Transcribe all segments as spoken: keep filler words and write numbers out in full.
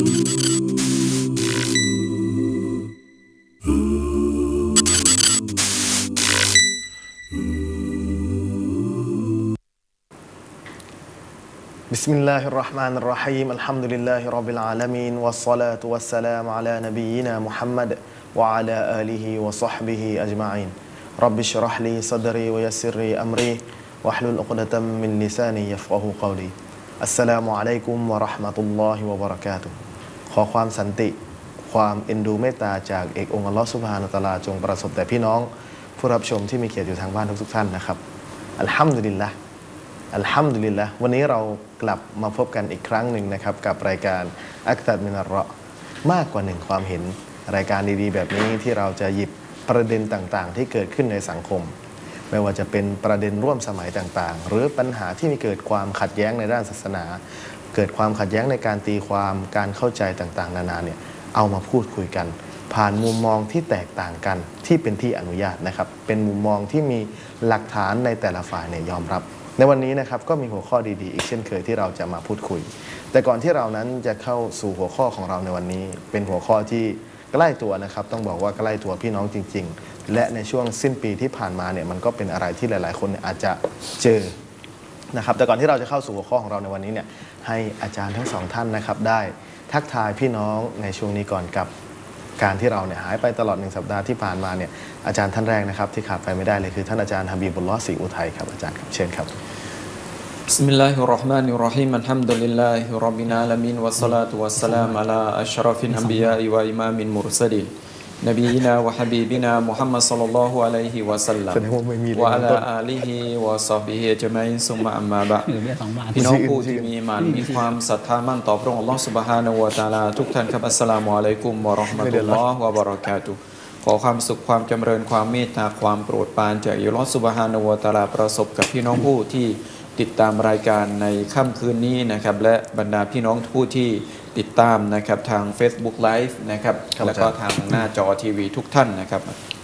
بسم الله الرحمن الرحيم الحمد لله رب العالمين والصلاة والسلام على نبينا محمد وعلى آله وصحبه أجمعين رب اشرح لي صدري ويسر لي أمري واحلل عقدة من لساني يفقهوا قولي السلام عليكم ورحمة الله وبركاته ขอความสันติความเอ็นดูเมตตาจากเอกองค์อัลลอฮฺซุบฮานะฮูวะตะอาลาจงประสบแต่พี่น้องผู้รับชมที่มีเกียรติอยู่ทางบ้านทุกๆท่านนะครับอัลฮัมดุลิลละห์อัลฮัมดุลิลละห์วันนี้เรากลับมาพบกันอีกครั้งหนึ่งนะครับกับรายการอักตัรมินัรเราะห์มากกว่าหนึ่งความเห็นรายการดีๆแบบนี้ที่เราจะหยิบประเด็นต่างๆที่เกิดขึ้นในสังคมไม่ว่าจะเป็นประเด็นร่วมสมัยต่างๆหรือปัญหาที่มีเกิดความขัดแย้งในด้านศาสนาเกิดความขัดแย้งในการตีความการเข้าใจต่างๆนานาเนี่ยเอามาพูดคุยกันผ่านมุมมองที่แตกต่างกันที่เป็นที่อนุญาตนะครับเป็นมุมมองที่มีหลักฐานในแต่ละฝ่ายเนี่ยยอมรับในวันนี้นะครับก็มีหัวข้อดีๆอีกเช่นเคยที่เราจะมาพูดคุยแต่ก่อนที่เรานั้นจะเข้าสู่หัวข้อของเราในวันนี้เป็นหัวข้อที่ใกล้ตัวนะครับต้องบอกว่าใกล้ตัวพี่น้องจริงๆและในช่วงสิ้นปีที่ผ่านมาเนี่ยมันก็เป็นอะไรที่หลายๆคนอาจจะเจอนะครับแต่ก่อนที่เราจะเข้าสู่หัวข้อของเราในวันนี้เนี่ยให้อาจารย์ทั้งสองท่านนะครับได้ทักทายพี่น้องในช่วงนี้ก่อนกับการที่เราเนี่ยหายไปตลอดหนึ่งสัปดาห์ที่ผ่านมาเนี่ยอาจารย์ท่านแรกนะครับที่ขาดไปไม่ได้เลยคือท่านอาจารย์ฮะบีบุลลอฮ์ศรีอุทัยครับอาจารย์ครับเชิญครับบิสมิลลาฮิรเราะห์มานิรเราะฮีมอัลฮัมดุลิลลาฮิร็อบบิลอาลามีนวัสศอลาตุวัสสลามอะลาอัชรอฟิลอัมบิยาอิวะอิมามิลมุรซะลีนนบีนะวะฮะบีบินะมุฮัมมัดศ็อลลัลลอฮุอะลัยฮิวะซัลลัมวะอะลาอาลิฮิวะศอฮบิฮิอัจมัยน์ซุมมะอัมมาบะอ์พี่น้องผู้ที่มีอีหม่านมีความศรัทธามั่นต่อพระองค์อัลเลาะห์ซุบฮานะฮูวะตะอาลาทุกท่านครับอัสสลามุอะลัยกุมวะเราะห์มะตุลลอฮ์วะบะเราะกาตุฮ์ขอความสุขความจำเริญความเมตตาความโปรดปรานจากอัลเลาะห์ซุบฮานะฮูวะตะอาลาประสบกับพี่น้องผู้ที่ติดตามรายการในค่ำคืนนี้นะครับและบรรดาพี่น้องผู้ที่ติดตามนะครับทาง Facebook Live นะครับแล้วก็ทางหน้าจอทีวีทุกท่านนะครับ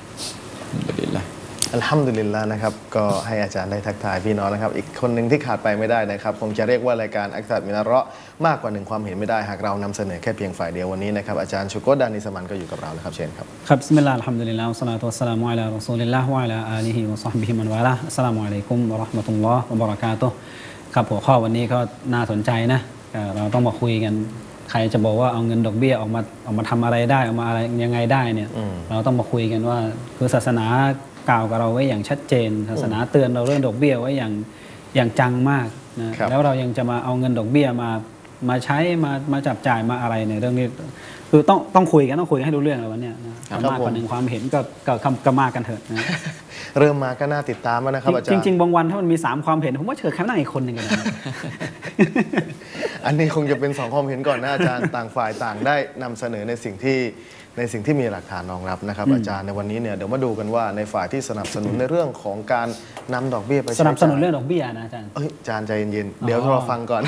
อัลฮัมดุลิลลาห์นะครับก็ให้อาจารย์ได้ทักทายพี่น้องนะครับอีกคนหนึ่งที่ขาดไปไม่ได้นะครับผมจะเรียกว่ารายการอักตัรมินัรเราะห์มากกว่าหนึ่งความเห็นไม่ได้หากเรานำเสนอแค่เพียงฝ่ายเดียววันนี้นะครับอาจารย์ชุกรดานิสมันก็อยู่กับเรานะครับเชิญครับครับบิสมิลลาฮิรเราะห์มานิรเราะฮีมอัลฮัมดุลิลลาฮ์วัสศอลาตุวัสสลามุอะลารอซูลิลลาฮ์วะอะลาอาลิฮิวะศอฮบิฮิมันวะลาอัสสลามุอะลัยกุมวะเราะห์มะตุลลอฮ์วะบะเราะกาตุฮ์ครับหัวข้อวันนี้ก็น่าสนใจนะเราต้องมาคุยกันใครจะบอกว่าเอาเงินดอกเบี้ยออกมาออกมาทำอะไรได้ออกมาอะไรยังไงได้เนี่ยเราต้องมาคุยกันว่าคือศาสนากล่าวกับเราไว้อย่างชัดเจนศาสนาเตือนเราเรื่องดอกเบี้ยไว้อย่างอย่างจังมากนะแล้วเรายังจะมาเอาเงินดอกเบี้ยมามาใช้มามาจับจ่ายมาอะไรในเรื่องนี้คือต้องต้องคุยกันต้องคุยให้รู้เรื่องเลยวันนี้นะมากกว่าหนึ่งความเห็นก็ก็ก็มากกันเถอะนะเริ่มมาก็น่าติดตามนะครับอาจารย์จริงๆบางวันถ้ามันมีสามความเห็นผมว่าเชิญแค่นั่งอีกคนหนึ่งกันนะอันนี้คงจะเป็นสองความเห็นก่อนนะอาจารย์ต่างฝ่ายต่างได้นำเสนอในสิ่งที่ในสิ่งที่มีหลักฐานรองรับนะครับอาจารย์ในวันนี้เนี่ยเดี๋ยวมาดูกันว่าในฝ่ายที่สนับสนุนในเรื่องของการนำดอกเบี้ยไปสนับสนุนเรื่องดอกเบี้ยนะอาจารย์เอ้ยอาจารย์ใจเย็นๆเดี๋ยวเราฟังก่อน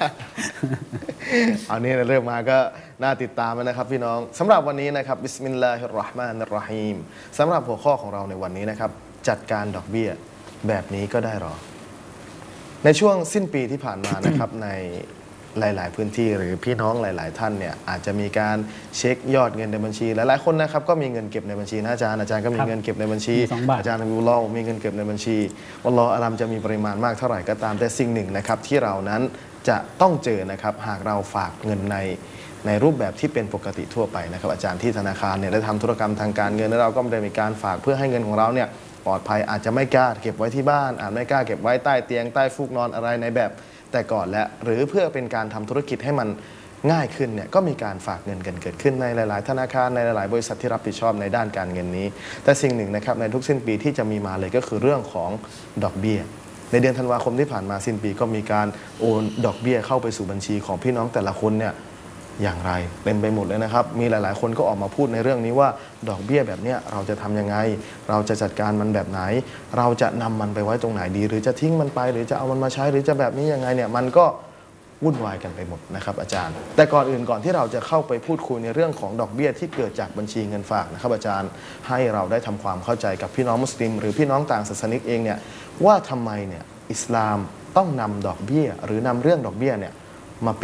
เอานี้เริ่มมาก็น่าติดตามนะครับพี่น้องสำหรับวันนี้นะครับบิสมิลลาฮิรเราะห์มานิรเราะฮีมสำหรับหัวข้อของเราในวันนี้นะครับจัดการดอกเบี้ยแบบนี้ก็ได้หรอในช่วงสิ้นปีที่ผ่านมานะครับในหลายๆพื้นที่หรือพี่น้องหลายๆท่านเนี่ยอาจจะมีการเช็คยอดเงินในบัญชีหลายๆคนนะครับก็มีเงินเก็บในบัญชีนะอาจารย์อาจารย์ก็มีเงินเก็บในบัญชีอาจารย์วิวลอมีเงินเก็บในบัญชีวัลลอฮุอาลัมจะมีปริมาณมากเท่าไหร่ก็ตามแต่สิ่งหนึ่งนะครับที่เรานั้นจะต้องเจอนะครับหากเราฝากเงินในในรูปแบบที่เป็นปกติทั่วไปนะครับอาจารย์ที่ธนาคารเนี่ยได้ทำธุรกรรมทางการเงินแล้วเราก็ไม่ได้มีการฝากเพื่อให้เงินของเราเนี่ยปลอดภัยอาจจะไม่กล้าเก็บไว้ที่บ้านอาจไม่กล้าเก็บไว้ใต้เตียงใต้ฟูกนอนอะไรในแบบแต่ก่อนและหรือเพื่อเป็นการทำธุรกิจให้มันง่ายขึ้นเนี่ยก็มีการฝากเงินกันเกิดขึ้นในหลายๆธนาคารในหลายๆบริษัทที่รับผิดชอบในด้านการเงินนี้แต่สิ่งหนึ่งนะครับในทุกสิ้นปีที่จะมีมาเลยก็คือเรื่องของดอกเบี้ยในเดือนธันวาคมที่ผ่านมาสิ้นปีก็มีการโอนดอกเบี้ยเข้าไปสู่บัญชีของพี่น้องแต่ละคนเนี่ยอย่างไรเต็มไปหมดเลยนะครับมีหลายๆคนก็ออกมาพูดในเรื่องนี้ว่าดอกเบี้ยแบบนี้เราจะทำยังไงเราจะจัดการมันแบบไหนเราจะนำมันไปไว้ตรงไหนดีหรือจะทิ้งมันไปหรือจะเอามันมาใช้หรือจะแบบนี้ยังไงเนี่ยมันก็วุ่นวายกันไปหมดนะครับอาจารย์แต่ก่อนอื่นก่อนที่เราจะเข้าไปพูดคุยในเรื่องของดอกเบี้ยที่เกิดจากบัญชีเงินฝากนะครับอาจารย์ให้เราได้ทำความเข้าใจกับพี่น้องมุสลิมหรือพี่น้องต่างศาสนิกเองเนี่ยว่าทำไมเนี่ยอิสลามต้องนำดอกเบี้ยหรือนำเรื่องดอกเบี้ยเนี่ยมาเป็น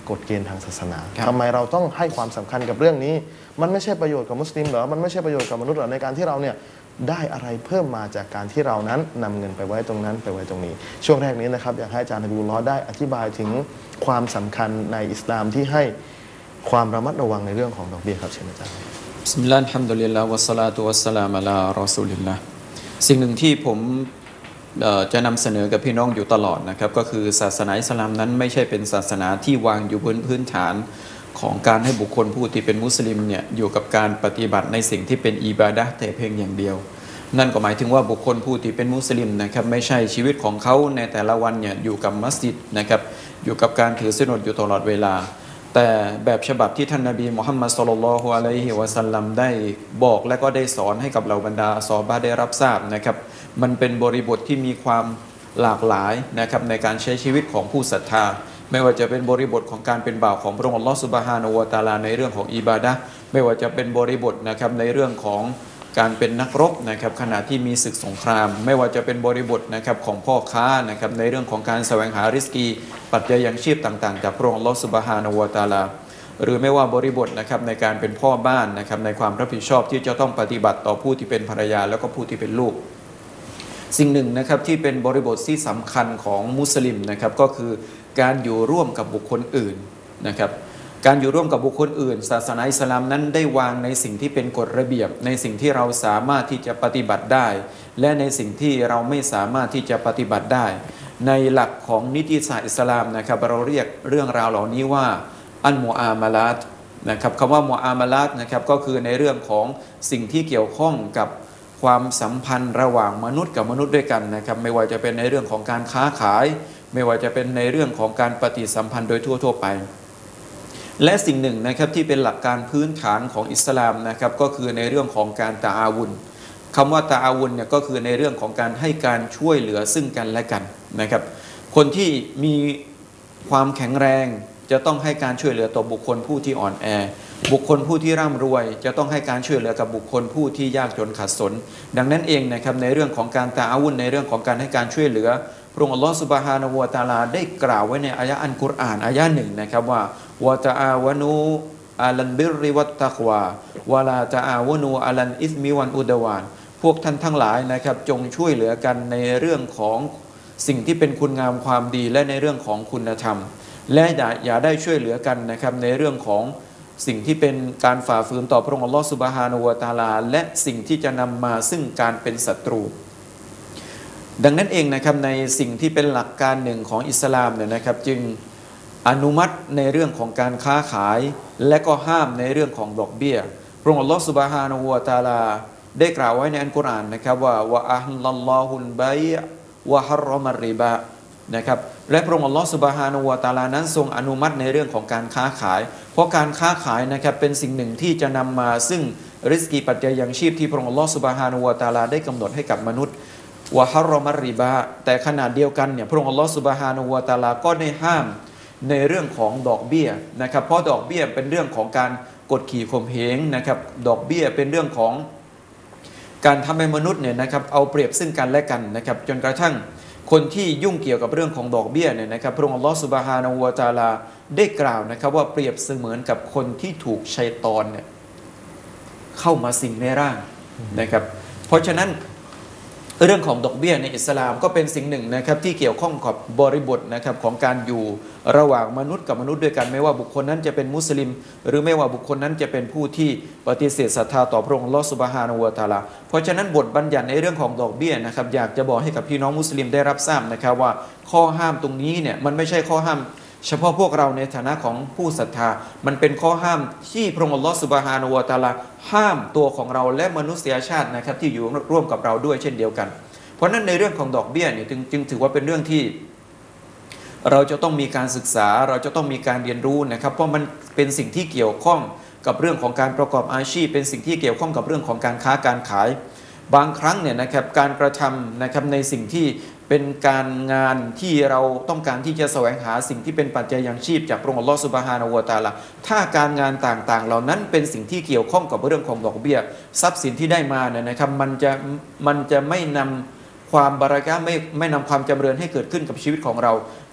กฎเกณฑ์ทางศาสนาทำไมเราต้องให้ความสำคัญกับเรื่องนี้มันไม่ใช่ประโยชน์กับมุสลิมเหรอมันไม่ใช่ประโยชน์กับมนุษย์เหรอในการที่เราเนี่ยได้อะไรเพิ่มมาจากการที่เรานั้นนำเงินไปไว้ตรงนั้นไปไว้ตรงนี้ช่วงแรกนี้นะครับอยากให้อาจารย์ฮะบิบุลลอฮ์ได้อธิบายถึงความสำคัญในอิสลามที่ให้ความระมัดระวังในเรื่องของดอกเบี้ยครับเชิญอาจารย์บิสมิลลาฮิรเราะห์ฮัมดุลิลลาฮ์วัสศอลาตุวัสสลามุอะลารอซูลิลลาห์สิ่งหนึ่งที่ผมจะนำเสนอกับพี่น้องอยู่ตลอดนะครับก็คือศาสนาอิสลามนั้นไม่ใช่เป็นศาสนาที่วางอยู่บนพื้นฐานของการให้บุคคลผู้ที่เป็นมุสลิมเนี่ยอยู่กับการปฏิบัติในสิ่งที่เป็นอิบาดะห์แต่เพียงอย่างเดียวนั่นก็หมายถึงว่าบุคคลผู้ที่เป็นมุสลิมนะครับไม่ใช่ชีวิตของเขาในแต่ละวันเนี่ยอยู่กับมัสยิดนะครับอยู่กับการถือศีลอดอยู่ตลอดเวลาแต่แบบฉบับที่ท่านนบีมุฮัมมัดศ็อลลัลลอฮุอะลัยฮิวะซัลลัมได้บอกและก็ได้สอนให้กับเหล่าบรรดาซอฮาบะห์ได้รับทราบนะครับมันเป็นบริบทที่มีความหลากหลายนะครับในการใช้ชีวิตของผู้ศรัทธาไม่ว่าจะเป็นบริบทของการเป็นบ่าวของพระองค์อัลลอฮฺซุบฮานะฮูวะตะอาลาในเรื่องของอิบาดะห์ไม่ว่าจะเป็นบริบทนะครับในเรื่องของการเป็นนักรบนะครับขณะที่มีศึกสงครามไม่ว่าจะเป็นบริบทนะครับของพ่อค้านะครับในเรื่องของการแสวงหาริสกีปัจจัยยังชีพต่างๆจากพระองค์อัลลอฮฺซุบฮานะฮูวะตะอาลาหรือไม่ว่าบริบทนะครับในการเป็นพ่อบ้านนะครับในความรับผิดชอบที่จะต้องปฏิบัติต่อผู้ที่เป็นภรรยาแล้วก็ผู้ที่เป็นลูกสิ่งหนึ่งนะครับที่เป็นบริบทที่สำคัญของมุสลิมนะครับก็คือการอยู่ร่วมกับบุคคลอื่นนะครับการอยู่ร่วมกับบุคคลอื่นศาสนาอิสลามนั้นได้วางในสิ่งที่เป็นกฎระเบียบในสิ่งที่เราสามารถที่จะปฏิบัติได้และในสิ่งที่เราไม่สามารถที่จะปฏิบัติได้ในหลักของนิติศาสตร์อิสลามนะครับเราเรียกเรื่องราวเหล่านี้ว่าอันมุอามาลาตนะครับคำว่ามุอามาลาตนะครับก็คือในเรื่องของสิ่งที่เกี่ยวข้องกับความสัมพันธ์ระหว่างมนุษย์กับมนุษย์ด้วยกันนะครับไม่ว่าจะเป็นในเรื่องของการค้าขายไม่ว่าจะเป็นในเรื่องของการปฏิสัมพันธ์โดยทั่วๆไปและสิ่งหนึ่งนะครับที่เป็นหลักการพื้นฐานของอิสลามนะครับก็คือในเรื่องของการตะอาวุนคำว่าตะอาวุนเนี่ยก็คือในเรื่องของการให้การช่วยเหลือซึ่งกันและกันนะครับคนที่มีความแข็งแรงจะต้องให้การช่วยเหลือต่อบุคคลผู้ที่อ่อนแอบุคคลผู้ที่ร่ำรวยจะต้องให้การช่วยเหลือกับบุคคลผู้ที่ยากจนขัดสนดังนั้นเองนะครับในเรื่องของการตะอาวุนในเรื่องของการให้การช่วยเหลือพระองค์อัลลอฮฺซุบฮานะฮูวะตะอาลาได้กล่าวไว้ในอายะห์อัลกุรอานอายะห์หนึ่งนะครับว่าวะตะอาวะนูอะลัลบิรริวัตตักวาวะลาตะอาวะนูอะลัลอิษมิวัลอุดวานพวกท่านทั้งหลายนะครับจงช่วยเหลือกันในเรื่องของสิ่งที่เป็นคุณงามความดีและในเรื่องของคุณธรรมและอย่าอย่าได้ช่วยเหลือกันนะครับในเรื่องของสิ่งที่เป็นการฝ่าฝืนต่อพระองค์อัลลอฮฺซุบฮานะฮูวะตะอาลาและสิ่งที่จะนำมาซึ่งการเป็นศัตรูดังนั้นเองนะครับในสิ่งที่เป็นหลักการหนึ่งของอิสลามเนี่ยนะครับจึงอนุมัติในเรื่องของการค้าขายและก็ห้ามในเรื่องของดอกเบี้ยพระองค์อัลลอฮฺซุบฮานะฮูวะตะอาลาได้กล่าวไว้ในอัลกุรอานนะครับว่าวะอะฮลัลลอฮุลบัยวะฮัรรอมัรริบะนะครับและพระองค์อัลลอฮฺซุบฮานะฮูวะตะอาลานั้นทรงอนุมัติในเรื่องของการค้าขายเพราะการค้าขายนะครับเป็นสิ่งหนึ่งที่จะนำมาซึ่งริสกีปัจจัยยังชีพที่พระองค์อัลลอฮฺซุบฮานะฮูวะตะอาลาได้กำหนดให้กับมนุษย์วะฮัรรอมัรริบะแต่ขณะเดียวกันเนี่ยพระองค์อัลลอฮฺซุบฮานะฮูวะตะอาลาก็ได้ห้ามในเรื่องของดอกเบี้ยนะครับเพราะดอกเบี้ยเป็นเรื่องของการกดขี่ข่มเหงนะครับดอกเบี้ยเป็นเรื่องของการทำให้มนุษย์เนี่ยนะครับเอาเปรียบซึ่งกันและกันนะครับจนกระทั่งคนที่ยุ่งเกี่ยวกับเรื่องของดอกเบี้ยเนี่ยนะครับพระองค์อัลลอฮฺซุบฮานะฮูวะตะอาลาได้กล่าวนะครับว่าเปรียบเสมือนกับคนที่ถูกชัยฏอนเนี่ยเข้ามาสิงในร่างนะครับเพราะฉะนั้นเรื่องของดอกเบี้ยในอิสลามก็เป็นสิ่งหนึ่งนะครับที่เกี่ยวข้องกับบริบทนะครับของการอยู่ระหว่างมนุษย์กับมนุษย์ด้วยกันไม่ว่าบุคคลนั้นจะเป็นมุสลิมหรือไม่ว่าบุคคลนั้นจะเป็นผู้ที่ปฏิเสธศรัทธาต่อพระองค์อัลลอฮฺซุบฮานะฮูวะตะอาลาเพราะฉะนั้นบทบัญญัติในเรื่องของดอกเบี้ยนะครับอยากจะบอกให้กับพี่น้องมุสลิมได้รับทราบนะครับว่าข้อห้ามตรงนี้เนี่ยมันไม่ใช่ข้อห้ามเฉพาะพวกเราในฐานะของผู้ศรัทธามันเป็นข้อห้ามที่พระองค์อัลลอฮฺซุบฮานะฮูวะตะอาลาห้ามตัวของเราและมนุษยชาตินะครับที่อยู่ร่วมกับเราด้วยเช่นเดียวกันเพราะนั้นในเรื่องของดอกเบี้ยเนี่ยจึงจึงถือว่าเป็นเรื่องที่เราจะต้องมีการศึกษาเราจะต้องมีการเรียนรู้นะครับเพราะมันเป็นสิ่งที่เกี่ยวข้องกับเรื่องของการประกอบอาชีพเป็นสิ่งที่เกี่ยวข้องกับเรื่องของการค้าการขายบางครั้งเนี่ยนะครับการกระทำนะครับในสิ่งที่เป็นการงานที่เราต้องการที่จะแสวงหาสิ่งที่เป็นปัจจัยยังชีพจากพระองค์อัลลอฮฺซุบฮานะฮูวะตะอาลาถ้าการงานต่างๆเหล่านั้นเป็นสิ่งที่เกี่ยวข้องกับเรื่องของดอกเบี้ยทรัพย์สินที่ได้มาเนี่ยนะครับมันจะมันจะไม่นำความบารากะห์ไม่ไม่นำความจำเริญให้เกิดขึ้นกับชีวิตของเรา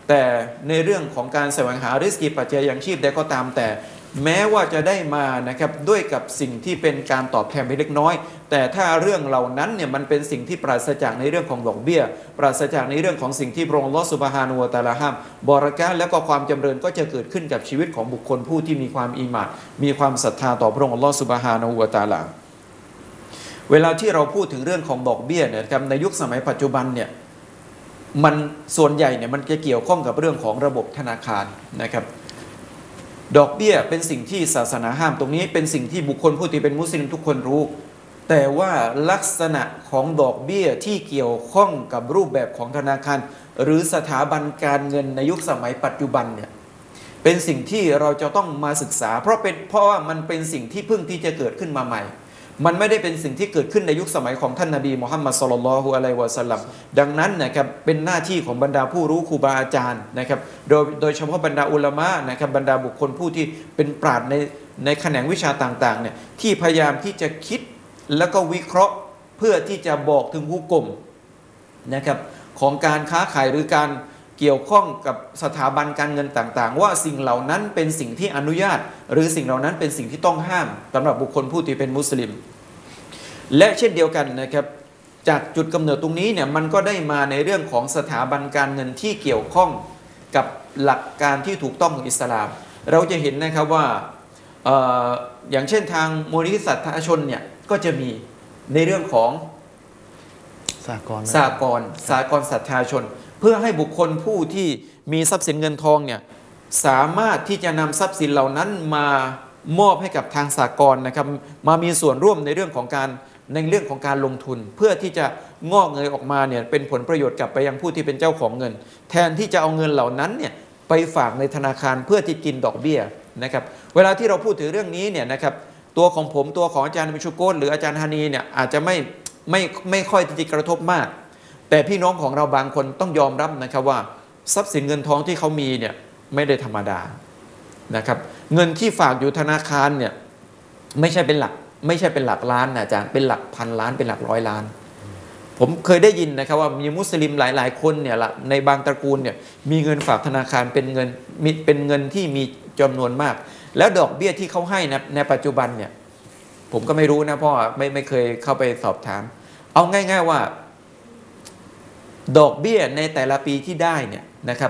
แต่ในเรื่องของการแสวงหาริสกีปัจจัยยังชีพใดก็ตามแต่แม้ว่าจะได้มานะครับด้วยกับสิ่งที่เป็นการตอบแทนเพียงเล็กน้อยแต่ถ้าเรื่องเหล่านั้นเนี่ยมันเป็นสิ่งที่ปราศจากในเรื่องของดอกเบี้ยปราศจากในเรื่องของสิ่งที่พระองค์อัลเลาะห์ซุบฮานะฮูวะตะอาลาห้ามบารอกะห์และก็ความจำเริญก็จะเกิดขึ้นกับชีวิตของบุคคลผู้ที่มีความอีหม่านมีความศรัทธาต่อพระองค์อัลเลาะห์ซุบฮานะฮูวะตะอาลาเวลาที่เราพูดถึงเรื่องของดอกเบี้ยเนี่ยครับในยุคสมัยปัจจุบันเนี่ยมันส่วนใหญ่เนี่ยมันจะเกี่ยวข้องกับเรื่องของระบบธนาคารนะครับดอกเบี้ยเป็นสิ่งที่ศาสนาห้ามตรงนี้เป็นสิ่งที่บุคคลผู้ที่เป็นมุสลิมทุกคนรู้แต่ว่าลักษณะของดอกเบี้ยที่เกี่ยวข้องกับรูปแบบของธนาคารหรือสถาบันการเงินในยุคสมัยปัจจุบันเนี่ยเป็นสิ่งที่เราจะต้องมาศึกษาเพราะเป็นเพราะว่ามันเป็นสิ่งที่เพิ่งที่จะเกิดขึ้นมาใหม่มันไม่ได้เป็นสิ่งที่เกิดขึ้นในยุคสมัยของท่านนบีมุฮัมมัดศ็อลลัลลอฮุอะลัยฮิวะซัลลัมดังนั้นนะครับเป็นหน้าที่ของบรรดาผู้รู้ครูบาอาจารย์นะครับโดยโดยเฉพาะบรรดาอุลามะนะครับบรรดาบุคคลผู้ที่เป็นปราชญ์ในในแขนงวิชาต่างๆเนี่ยที่พยายามที่จะคิดแล้วก็วิเคราะห์เพื่อที่จะบอกถึงฮุกมนะครับของการค้าขายหรือการเกี่ยวข้องกับสถาบันการเงินต่างๆว่าสิ่งเหล่านั้นเป็นสิ่งที่อนุญาตหรือสิ่งเหล่านั้นเป็นสิ่งที่ต้องห้ามสำหรับบุคคลผู้ที่เป็นมุสลิมและเช่นเดียวกันนะครับจากจุดกำเนิดตรงนี้เนี่ยมันก็ได้มาในเรื่องของสถาบันการเงินที่เกี่ยวข้องกับหลักการที่ถูกต้องของอิสลามเราจะเห็นนะครับว่า เอ่อ อย่างเช่นทางมูลนิธิสัทธาชนเนี่ยก็จะมีในเรื่องของสหกรณ์สหกรณ์สหกรณ์ศรัทธาชนเพื่อให้บุคคลผู้ที่มีทรัพย์สินเงินทองเนี่ยสามารถที่จะนำทรัพย์สินเหล่านั้นมามอบให้กับทางสหกรณ์นะครับมามีส่วนร่วมในเรื่องของการในเรื่องของการลงทุนเพื่อที่จะงอกเงยออกมาเนี่ยเป็นผลประโยชน์กลับไปยังผู้ที่เป็นเจ้าของเงินแทนที่จะเอาเงินเหล่านั้นเนี่ยไปฝากในธนาคารเพื่อที่กินดอกเบี้ยนะครับเวลาที่เราพูดถึงเรื่องนี้เนี่ยนะครับตัวของผมตัวของอาจารย์มิชุโกนหรืออาจารย์ฮานีเนี่ยอาจจะไม่ไม่ไม่ค่อยที่จะกระทบมากแต่พี่น้องของเราบางคนต้องยอมรับนะครับว่าทรัพย์สินเงินทองที่เขามีเนี่ยไม่ได้ธรรมดานะครับเงินที่ฝากอยู่ธนาคารเนี่ยไม่ใช่เป็นหลักไม่ใช่เป็นหลักล้านนะอาจารย์เป็นหลักพันล้านเป็นหลักร้อยล้านผมเคยได้ยินนะครับว่ามีมุสลิมหลายๆคนเนี่ยละในบางตระกูลเนี่ยมีเงินฝากธนาคารเป็นเงินมีเป็นเงินที่มีจำนวนมากแล้วดอกเบี้ยที่เขาให้นะในปัจจุบันเนี่ยผมก็ไม่รู้นะเพราะไม่ไม่เคยเข้าไปสอบถามเอาง่ายๆว่าดอกเบี้ยในแต่ละปีที่ได้เนี่ยนะครับ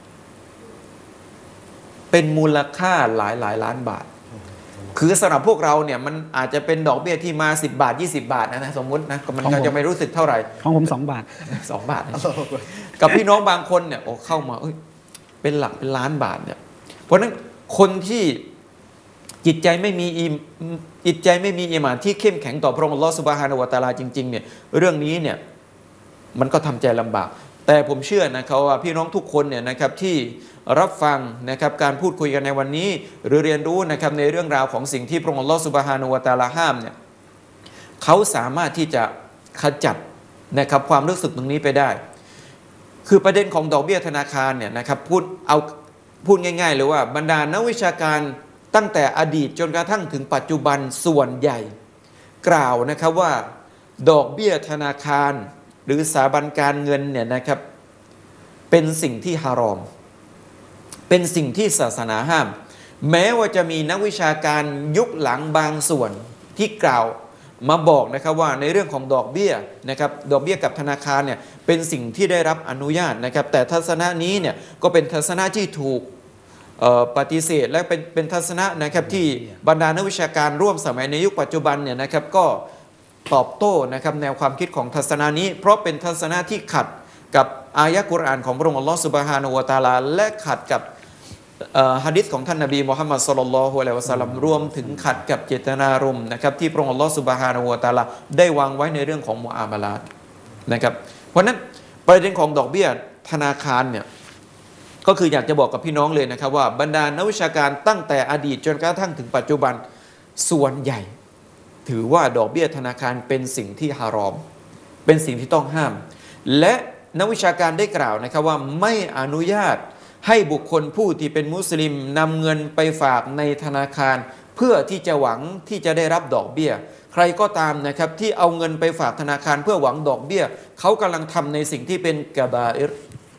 เป็นมูลค่าหลายหลายล้านบาทคือสำหรับพวกเราเนี่ยมันอาจจะเป็นดอกเบี้ยที่มาสิบบาทยี่สิบบาทนะนะสมมตินะมันก็จะไม่รู้สึกเท่าไหร่ของผมสองบาทสองบาทกับพี่น้องบางคนเนี่ยโอ้เข้ามาเอ้ยเป็นหลักเป็นล้านบาทเนี่ยเพราะฉะนั้นคนที่จิตใจไม่มีจิตใจไม่มีอีหม่านที่เข้มแข็งต่อพระองค์อัลเลาะห์ซุบฮานะฮูวะตะอาลาจริงๆเนี่ยเรื่องนี้เนี่ยมันก็ทำใจลำบากแต่ผมเชื่อนะครับว่าพี่น้องทุกคนเนี่ยนะครับที่รับฟังนะครับการพูดคุยกันในวันนี้หรือเรียนรู้นะครับในเรื่องราวของสิ่งที่พระองค์อัลเลาะห์ซุบฮานะฮูวะตะอาลาห้ามเนี่ยเขาสามารถที่จะขจัดนะครับความรู้สึกตรงนี้ไปได้คือประเด็นของดอกเบี้ยธนาคารเนี่ยนะครับพูดเอาพูดง่ายๆเลยว่าบรรดานักวิชาการตั้งแต่อดีตจนกระทั่งถึงปัจจุบันส่วนใหญ่กล่าวนะครับว่าดอกเบี้ยธนาคารหรือสถาบันการเงินเนี่ยนะครับเป็นสิ่งที่ฮารอมเป็นสิ่งที่ศาสนาห้ามแม้ว่าจะมีนักวิชาการยุคหลังบางส่วนที่กล่าวมาบอกนะครับว่าในเรื่องของดอกเบี้ยนะครับดอกเบี้ยกับธนาคารเนี่ยเป็นสิ่งที่ได้รับอนุญาตนะครับแต่ทัศนะนี้เนี่ยก็เป็นทัศนะที่ถูกปฏิเสธและเป็นเป็นทัศนะนะครับที่บรรดานักวิชาการร่วมสมัยในยุคปัจจุบันเนี่ยนะครับก็ตอบโต้นะครับแนวความคิดของทัศนะนี้เพราะเป็นทัศนะที่ขัดกับอายะกุรอานของพระองค์อัลลอฮฺซุบฮานะฮูวะตะอาลาและขัดกับหะดีษของท่านนบีมุฮัมมัดศ็อลลัลลอฮุอะลัยฮิวะซัลลัมรวมถึงขัดกับเจตนารมณ์นะครับที่พระองค์อัลลอฮฺซุบฮานะฮูวะตะอาลาได้วางไว้ในเรื่องของมุอามาลาตนะครับเพราะนั้นประเด็นของดอกเบี้ยธนาคารเนี่ยก็คืออยากจะบอกกับพี่น้องเลยนะครับว่าบรรดานักวิชาการตั้งแต่อดีตจนกระทั่งถึงปัจจุบันส่วนใหญ่ถือว่าดอกเบี้ยธนาคารเป็นสิ่งที่ฮารอมเป็นสิ่งที่ต้องห้ามและนักวิชาการได้กล่าวนะครับว่าไม่อนุญาตให้บุคคลผู้ที่เป็นมุสลิมนำเงินไปฝากในธนาคารเพื่อที่จะหวังที่จะได้รับดอกเบี้ยใครก็ตามนะครับที่เอาเงินไปฝากธนาคารเพื่อหวังดอกเบี้ยเขากำลังทำในสิ่งที่เป็นกะบาอิร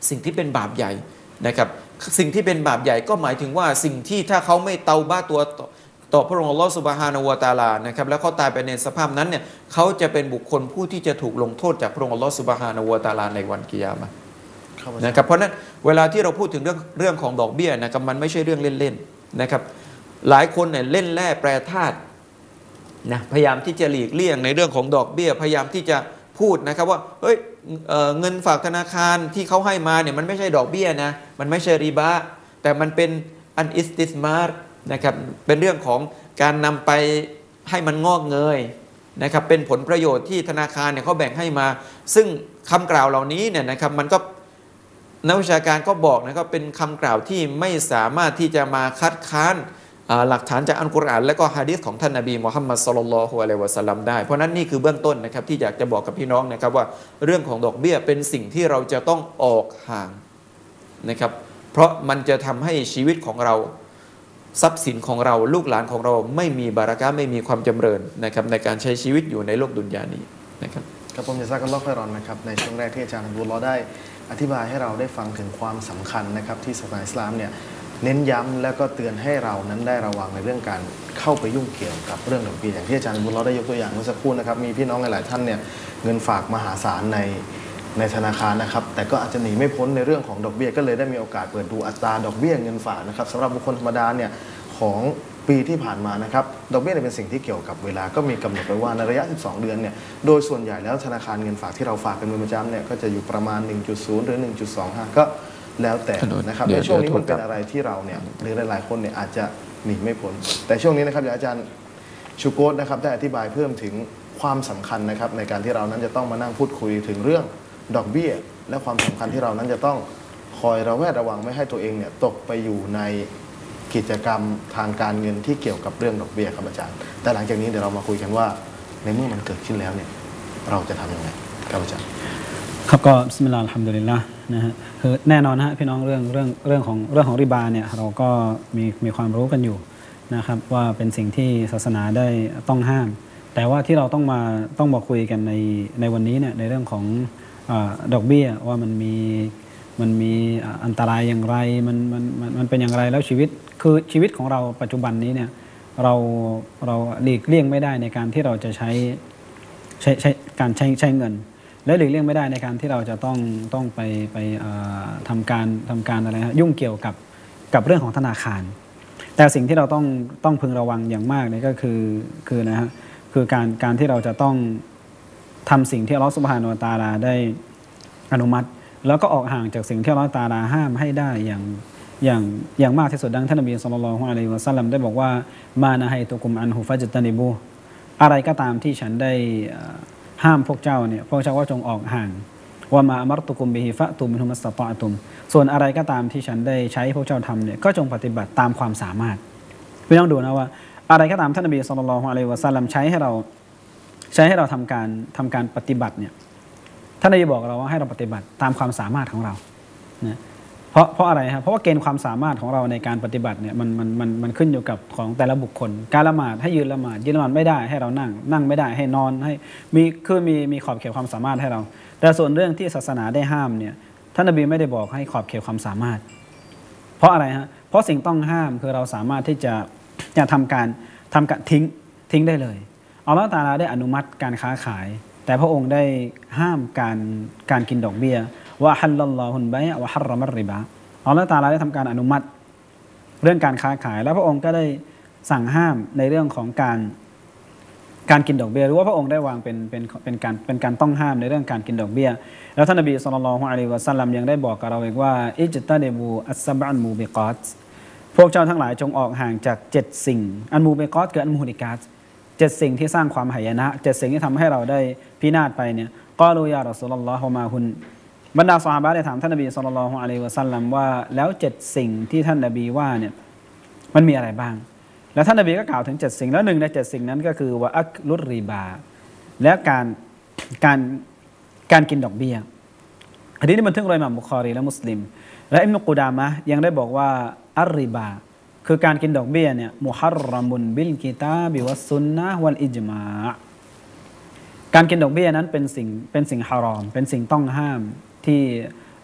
สิ่งที่เป็นบาปใหญ่นะครับสิ่งที่เป็นบาปใหญ่ก็หมายถึงว่าสิ่งที่ถ้าเขาไม่เตาบ้าตัวต่อพระองค์อัลลอฮฺซุบฮานะฮูวะตะอาลานะครับแล้วเขาตายไปในสภาพนั้นเนี่ยเขาจะเป็นบุคคลผู้ที่จะถูกลงโทษจากพระองค์อัลลอฮฺซุบฮานะฮูวะตะอาลาในวันกิยามะห์นะครับเพราะนั้นเวลาที่เราพูดถึงเรื่องเรื่องของดอกเบี้ยนะครับมันไม่ใช่เรื่องเล่นๆนะครับหลายคนเนี่ยเล่นแร่แปรธาตุนะพยายามที่จะหลีกเลี่ยงในเรื่องของดอกเบี้ยพยายามที่จะพูดนะครับว่าเฮ้ย เ, เงินฝากธนาคารที่เขาให้มาเนี่ยมันไม่ใช่ดอกเบี้ยนะมันไม่ใช่ริบาแต่มันเป็นอันอิสติสมาร์นะครับเป็นเรื่องของการนำไปให้มันงอกเงยนะครับเป็นผลประโยชน์ที่ธนาคารเนี่ยเขาแบ่งให้มาซึ่งคำกล่าวเหล่านี้เนี่ยนะครับมันก็นักวิชาการก็บอกนะครับเป็นคำกล่าวที่ไม่สามารถที่จะมาคัดค้านหลักฐานจากอัลกุรอานและก็หะดีษของท่านนบีมุฮัมมัดศ็อลลัลลอฮุอะลัยฮิวะซัลลัมได้เพราะนั้นนี่คือเบื้องต้นนะครับที่อยากจะบอกกับพี่น้องนะครับว่าเรื่องของดอกเบี้ยเป็นสิ่งที่เราจะต้องออกห่างนะครับเพราะมันจะทำให้ชีวิตของเราทรัพย์สินของเราลูกหลานของเราไม่มีบารากะห์ไม่มีความจำเริญนะครับในการใช้ชีวิตอยู่ในโลกดุนยานี้นะครับครับผมจะซักกันลอกค่อยรอนนะครับในช่วงแรกที่อาจารย์อับดุลลอฮ์ได้อธิบายให้เราได้ฟังถึงความสำคัญนะครับที่ศาสนาอิสลามเนี่ยเน้นย้ำแล้วก็เตือนให้เรานั้นได้ระวังในเรื่องการเข้าไปยุ่งเกี่ยวกับเรื่องดอกเบี้ยอย่างที่อาจารย์อับดุลลอฮ์ได้ยกตัวอย่างเมื่อสักครู่นะครับมีพี่น้องหลายๆท่านเนี่ยเงินฝากมหาศาลในในธนาคารนะครับแต่ก็อาจจะหนีไม่พ้นในเรื่องของดอกเบี้ยก็เลยได้มีโอกาสเปิดดูอัตราดอกเบี้ยเงินฝากนะครับสำหรับบุคคลธรรมดาเนี่ยของปีที่ผ่านมานะครับดอกเบี้ยเป็นสิ่งที่เกี่ยวกับเวลาก็มีกำหนดไว้ว่าในระยะสิบสองเดือนเนี่ยโดยส่วนใหญ่แล้วธนาคารเงินฝากที่เราฝากกันเป็นประจำเนี่ยก็จะอยู่ประมาณ หนึ่งจุดศูนย์ หรือ หนึ่งจุดสองห้า ก็แล้วแต่นะครับในช่วงนี้มันเป็นอะไรที่เราเนี่ยหรือหลายๆคนเนี่ยอาจจะหนีไม่พ้นแต่ช่วงนี้นะครับเดี๋ยวอาจารย์ชูโกตนะครับได้อธิบายเพิ่มถึงความสำคัญนะครับในการที่เรานั้นจะต้องมานั่งพูดคุยถึงเรื่องดอกเบี้ยและความสำคัญที่เรานั้นจะต้องคอยระแวดระวังไม่ให้ตัวเองเนี่ยตกไปอยู่ในกิจกรรมทางการเงินที่เกี่ยวกับเรื่องดอกเบี้ยครับอาจารย์แต่หลังจากนี้เดี๋ยวเรามาคุยกันว่าในเมื่อมันเกิดขึ้นแล้วเนี่ยเราจะทำยังไงครับอาจารย์ครับก็บิสมิลลาฮิรเราะห์มานิรเราะฮีมนะฮะคือแน่นอนนะฮะพี่น้องเรื่องเรื่องเรื่องของเรื่องของริบาเนี่ยเราก็มีมีความรู้กันอยู่นะครับว่าเป็นสิ่งที่ศาสนาได้ต้องห้ามแต่ว่าที่เราต้องมาต้องมาคุยกันในในวันนี้เนี่ยในเรื่องของดอกเบี้ยว่ามันมีมันมีอันตรายอย่างไรมันมันมันเป็นอย่างไรแล้วชีวิตคือชีวิตของเราปัจจุบันนี้เนี่ยเราเราหลีกเลี่ยงไม่ได้ในการที่เราจะใช้ใช้ใช้การใช้ใช้เงินและหลีกเลี่ยงไม่ได้ในการที่เราจะต้องต้องไปไปทำการทำการอะไรฮะยุ่งเกี่ยวกับกับเรื่องของธนาคารแต่สิ่งที่เราต้องต้องพึงระวังอย่างมากนี่ก็คือคือนะฮะคือการการที่เราจะต้องทำสิ่งที่อัลเลาะห์ซุบฮานะฮูวะตะอาลาได้อนุมัติแล้วก็ออกห่างจากสิ่งที่อัลเลาะห์ตะอาลาห้ามให้ได้อย่างอย่างอย่างมากที่สุดดังท่านนบีศ็อลลัลลอฮุอะลัยฮิวะซัลลัมได้บอกว่ามานะฮัยตุกุมอันฮุฟัจตะนิบูอะไรก็ตามที่ฉันได้ห้ามพวกเจ้าเนี่ยพวกเจ้าก็จงออกห่างว่ามาอัมรตุกุมบิฮิฟะตุมินฮุมัสตะตอตุมส่วนอะไรก็ตามที่ฉันได้ใช้พวกเจ้าทำเนี่ยก็จงปฏิบัติตามความสามารถพี่ต้องดูนะว่าอะไรก็ตามท่านนบีศ็อลลัลลอฮุอะลัยฮิวะซัลลัมใช้ให้เราใช้ให้เราทำการทำการปฏิบัติเนี่ยท่านนบีบอกเราว่าให้เราปฏิบัติตามความสามารถของเรานะเพราะเพราะอะไรครับเพราะว่าเกณฑ์ความสามารถของเราในการปฏิบัติเนี่ยมันมันมันมันขึ้นอยู่กับของแต่ละบุคคลการละหมาดให้ยืนละหมาดยืนละหมาดไม่ได้ให้เรานั่งนั่งไม่ได้ให้นอนให้มีคือมีมีขอบเขตความสามารถให้เราแต่ส่วนเรื่องที่ศาสนาได้ห้ามเนี่ยท่านนบีไม่ได้บอกให้ขอบเขตความสามารถเพราะอะไรฮะเพราะสิ่งต้องห้ามคือเราสามารถที่จะจะทำการทำการทิ้งทิ้งได้เลยอัลเลาะห์ตะอาลาได้อนุมัติการค้าขายแต่พระองค์ได้ห้ามการการกินดอกเบี้ยวะฮัลลัลลอฮุลบัยอะวะฮัรเราะมัรริบาอัลเลาะห์ตะอาลาได้ทำการอนุมัติเรื่องการค้าขายแล้วพระองค์ก็ได้สั่งห้ามในเรื่องของการการกินดอกเบี้ยหรือว่าพระองค์ได้วางเป็นเป็นเป็นการเป็นการต้องห้ามในเรื่องการกินดอกเบี้ยแล้วท่านนบีศ็อลลัลลอฮุอะลัยฮิวะซัลลัมยังได้บอกกับเราอีกว่าอิจตะนิบูอัสซะบะอันมูบิกอตพวกเจ้าทั้งหลายจงออกห่างจากเจ็ดสิ่งอันมูบิกอตคืออันมูฮิกาตเจ็ดสิ่งที่สร้างความหายนะเจ็ดสิ่งที่ทำให้เราได้พินาศไปเนี่ยกอลูยารอซูลุลลอฮ์วะมาฮุนบรรดาซอฮาบะห์ได้ถามท่านนบีศ็อลลัลลอฮุอะลัยฮิวะซัลลัมว่าแล้วเจ็ดสิ่งที่ท่านนบีว่าเนี่ยมันมีอะไรบ้างแล้วท่านนบีก็กล่าวถึงเจ็ดสิ่งแล้วหนึ่งในเจ็ดสิ่งนั้นก็คือว่าอักลุรริบาและการการการกินดอกเบี้ยอันนี้บันทึกโดยอิหม่ามบุคอรีและมุสลิมและอิบนุกุดามะห์ยังได้บอกว่าอัรริบาคือการกินดอกเบี้ยเนี่ยมุฮัรรอมุนบิลกิตาบิวัสซุนนะฮ์วัลอิจมาอ์การกินดอกเบี้ยนั้นเป็นสิ่งเป็นสิ่งฮารอมเป็นสิ่งต้องห้ามที่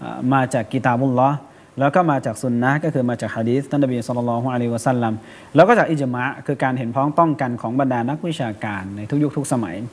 มาจากกิตาบุลลอฮ์แล้วก็มาจากซุนนะห์ก็คือมาจากหะดีษท่านนบีศ็อลลัลลอฮุอะลัยฮิวะซัลลัมแล้วก็จากอิจมะห์คือการเห็นพ้องต้องกันของบรรดานักวิชาการในทุกยุคทุกสมัย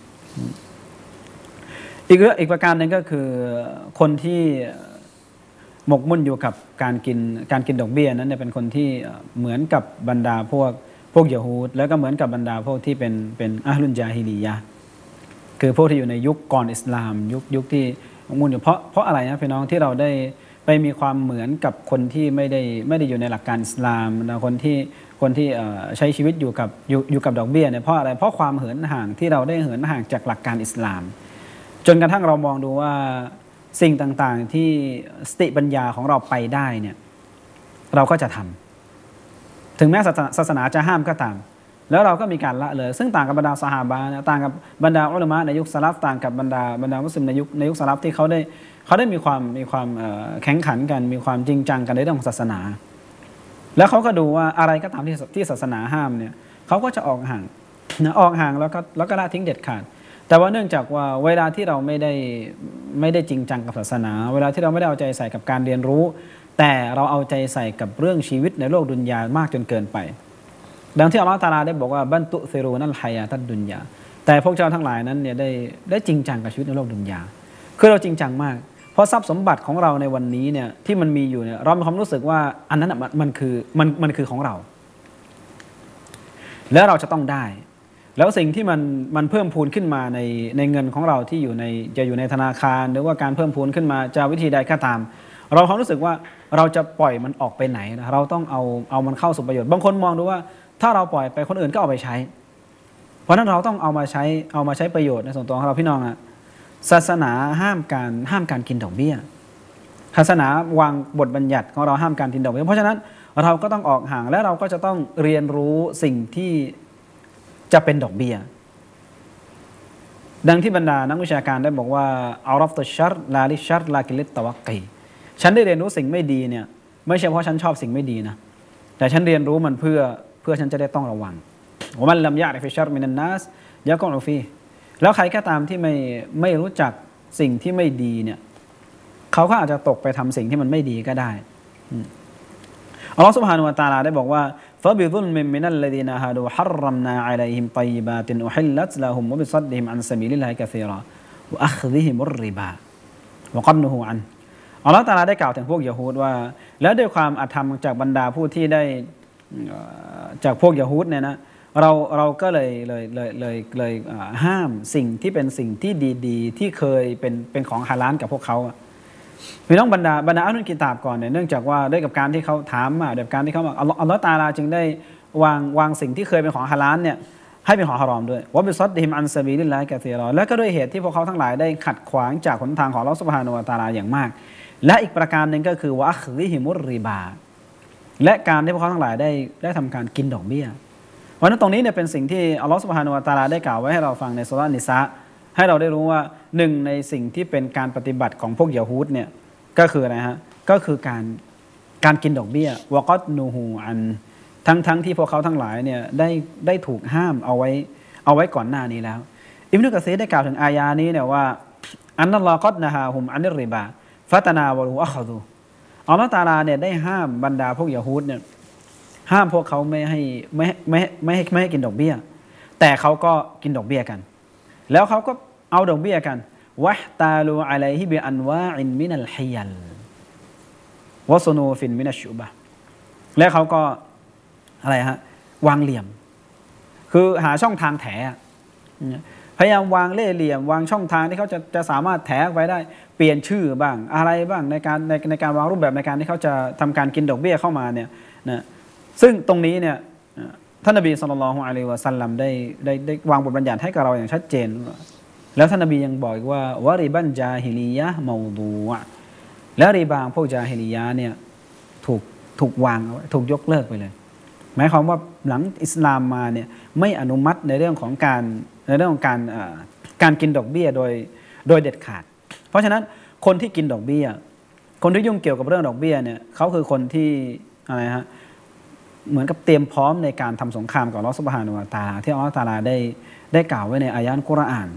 อีกเรื่องอีกประการหนึ่งก็คือคนที่หมกมุ่นอยู่กับการกินการกินดอกเบี้ยนั้นเนี่ยเป็นคนที่เหมือนกับบรรดาพวกพวกยะฮูดแล้วก็เหมือนกับบรรดาพวกที่เป็นเป็นอะห์ลุนญาฮิลียะห์คือพวกที่อยู่ในยุคก่อนอิสลามยุคยุคที่หมกมุ่นอยู่เพราะเพราะอะไรนะพี่น้องที่เราได้ไปมีความเหมือนกับคนที่ไม่ได้ไม่ได้อยู่ในหลักการอิสลามนะคนที่คนที่ใช้ชีวิตอยู่กับอยู่อยู่กับดอกเบี้ยเนี่ยเพราะอะไรเพราะความเหินห่างที่เราได้เหินห่างจากหลักการอิสลามจนกระทั่งเรามองดูว่าสิ่งต่างๆที่สติปัญญาของเราไปได้เนี่ยเราก็จะทำถึงแม้ศาสนาจะห้ามก็ตามแล้วเราก็มีการละเลยซึ่งต่างกับบรรดาซอฮาบะห์นะต่างกับบรรดาอุลามะในยุคสลัฟต่างกับบรรดาบรรดามุสลิมในยุคในยุคสลัฟที่เขาได้เขาได้มีความมีความแข็งขันกันมีความจริงจังกันในเรื่องของศาสนาแล้วเขาก็ดูว่าอะไรก็ตามที่ที่ศาสนาห้ามเนี่ยเขาก็จะออกห่างนะออกห่างแล้วก็แล้วก็ละทิ้งเด็ดขาดแต่ว่าเนื่องจากว่าเวลาที่เราไม่ได้ไม่ได้จริงจังกับศาสนาเวลาที่เราไม่ได้เอาใจใส่กับการเรียนรู้แต่เราเอาใจใส่กับเรื่องชีวิตในโลกดุนยามากจนเกินไปดังที่อัลเลาะห์ตะอาลาได้บอกว่าบันตุซิรูนัลฮายาตัดดุนยาแต่พวกเจ้าทั้งหลายนั้นเนี่ยได้ได้จริงจังกับชีวิตในโลกดุนยาคือเราจริงจังมากเพราะทรัพย์สมบัติของเราในวันนี้เนี่ยที่มันมีอยู่เนี่ยเรามีความรู้สึกว่าอันนั้นมันมันคือมันมันคือของเราแล้วเราจะต้องได้แล้วสิ่งที่มันมันเพิ่มพูนขึ้นมาในในเงินของเราที่อยู่ในจะอยู่ในธนาคารหรือว่าการเพิ่มพูนขึ้นมาจะวิธีใดก็ตามเราความรู้สึกว่าเราจะปล่อยมันออกไปไหนนะเราต้องเอาเอามันเข้าสู่ประโยชน์บางคนมองดูว่าถ้าเราปล่อยไปคนอื่นก็เอาไปใช้เพราะนั้นเราต้องเอามาใช้เอามาใช้ประโยชน์ในส่วนตัวของเราพี่น้องอะศาสนาห้ามการห้ามการกินดอกเบี้ยศาสนาวางบทบัญญัติของเราห้ามการกินดอกเบี้ยเพราะฉะนั้นเราก็ต้องออกห่างและเราก็จะต้องเรียนรู้สิ่งที่จะเป็นดอกเบี้ยดังที่บรรดานักวิชาการได้บอกว่าอัลรอฟตุชัรลาลิชัรลากิลิตตะวักกีฉันได้เรียนรู้สิ่งไม่ดีเนี่ยไม่ใช่เพราะฉันชอบสิ่งไม่ดีนะแต่ฉันเรียนรู้มันเพื่อเพื่อฉันจะได้ต้องระวังว่ามันลำยะริฟิชัรมินันนัสยะกออูฟีแล้วใครก็ตามที่ไม่ไม่รู้จักสิ่งที่ไม่ดีเนี่ยเขาก็อาจจะตกไปทำสิ่งที่มันไม่ดีก็ได้อัลลอฮฺซุบฮานะฮูวะตะอาลาได้บอกว่าฟะบิซุลมินมินัลลซีนาฮาดูฮัรรัมนาอะลัยฮิมฏอยบาตินอุฮิลลัตละฮุมวะบิซัดดิฮิมอันซะบีลิลลาฮิกะซีราวะอัคซิฮิมุรริบาวะกัดนุฮูอันอัลลอฮฺตะอาลาได้กล่าวถึงพวกยะฮูดว่าแล้วด้วยความอธรรมจากบรรดาผู้ที่ได้จากพวกยะฮูดเนี่ยนะเราเราก็เลยเลยเลยเลยเลยห้ามสิ่งที่เป็นสิ่งที่ดีๆที่เคยเป็นเป็นของฮาลาลกับพวกเขาพี่น้องบรรดาบรรดาอัลลุนกิตาบก่อนเนี่ยเนื่องจากว่าด้วยกับการที่เขาถามมาด้วยการที่เขาบอกอัลลอฮฺตะอาลาจึงได้วางวางสิ่งที่เคยเป็นของฮาลาลเนี่ยให้เป็นของฮารอมด้วยวะบิซัดดิฮิมอันซะบีลิลลาฮิกะซีรอและก็ด้วยเหตุที่พวกเขาทั้งหลายได้ขัดขวางจากหนทางของอัลเลาะห์ซุบฮานะฮูวะตะอาลาอย่างมากและอีกประการหนึ่งก็คือวะอัคซิฮิมุรริบาและการที่พวกเขาทั้งหลายได้ได้ทำการกินดอกเบี้ยเพราะฉะนั้นตรงนี้เนี่ยเป็นสิ่งที่อัลเลาะห์ซุบฮานะฮูวะตะอาลาได้กล่าวไว้ให้เราฟังในซูเราะห์นิสาให้เราได้รู้ว่าหนึ่งในสิ่งที่เป็นการปฏิบัติของพวกยะฮูดเนี่ยก็คืออะไรฮะก็คือการการกินดอกเบี้ยวะกัดนูฮูอันทั้งทั้งที่พวกเขาทั้งหลายเนี่ยได้ได้ถูกห้ามเอาไว้เอาไว้ก่อนหน้านี้แล้วอิบนุกะซีรได้กล่าวถึงอายานี้เนี่ยว่าอันนัลลอฮฺกัดนะฮาฮุมอันริบาฟะตะนาวะลูอัคดูอัลเลาะห์ตะอาลาเนี่ยได้ห้ามบรรดาพวกยะฮูดเนี่ยห้ามพวกเขาไม่ให้ไม่ไม่ไม่ให้ไม่ให้กินดอกเบี้ยแต่เขาก็กินดอกเบี้ยกันแล้วเขาก็เอาดอกเบี้ยกันวะตาลูอะลัยฮิบิอันวาอินมินัลฮิยัลวะซุนูฟินมินัชชุบะและเขาก็อะไรฮะวางเหลี่ยมคือหาช่องทางแถพยายามวางเล่ห์เหลี่ยมวางช่องทางที่เขาจะจะสามารถแถไปได้เปลี่ยนชื่อบ้างอะไรบ้างในการในในการวางรูปแบบในการที่เขาจะทำการกินดอกเบี้ยเข้ามาเนี่ยนะซึ่งตรงนี้เนี่ยท่านนบีศ็อลลัลลอฮุอะลัยฮิวะซัลลัมได้ได้ได้วางบทบัญญัติให้กับเราอย่างชัดเจนแล้วท่านนบียังบอกอีกว่าวะริบันจาฮิลียะห์เมาดูอะแล้วริบาพวกจาฮิลียะห์เนี่ยถูกถูกวางเอาไว้ถูกยกเลิกไปเลยหมายความว่าหลังอิสลามมาเนี่ยไม่อนุมัติในเรื่องของการในเรื่องของการการกินดอกเบี้ยโดยโดยเด็ดขาดเพราะฉะนั้นคนที่กินดอกเบี้ยคนที่ยุ่งเกี่ยวกับเรื่องดอกเบี้ยเนี่ยเขาคือคนที่อะไรฮะเหมือนกับเตรียมพร้อมในการทำสงครามกับอัลเลาะห์ซุบฮานะฮูวะตะอาลาที่อัลเลาะห์ตะอาลาได้ได้กล่าวไว้ในอายะห์กุรอาน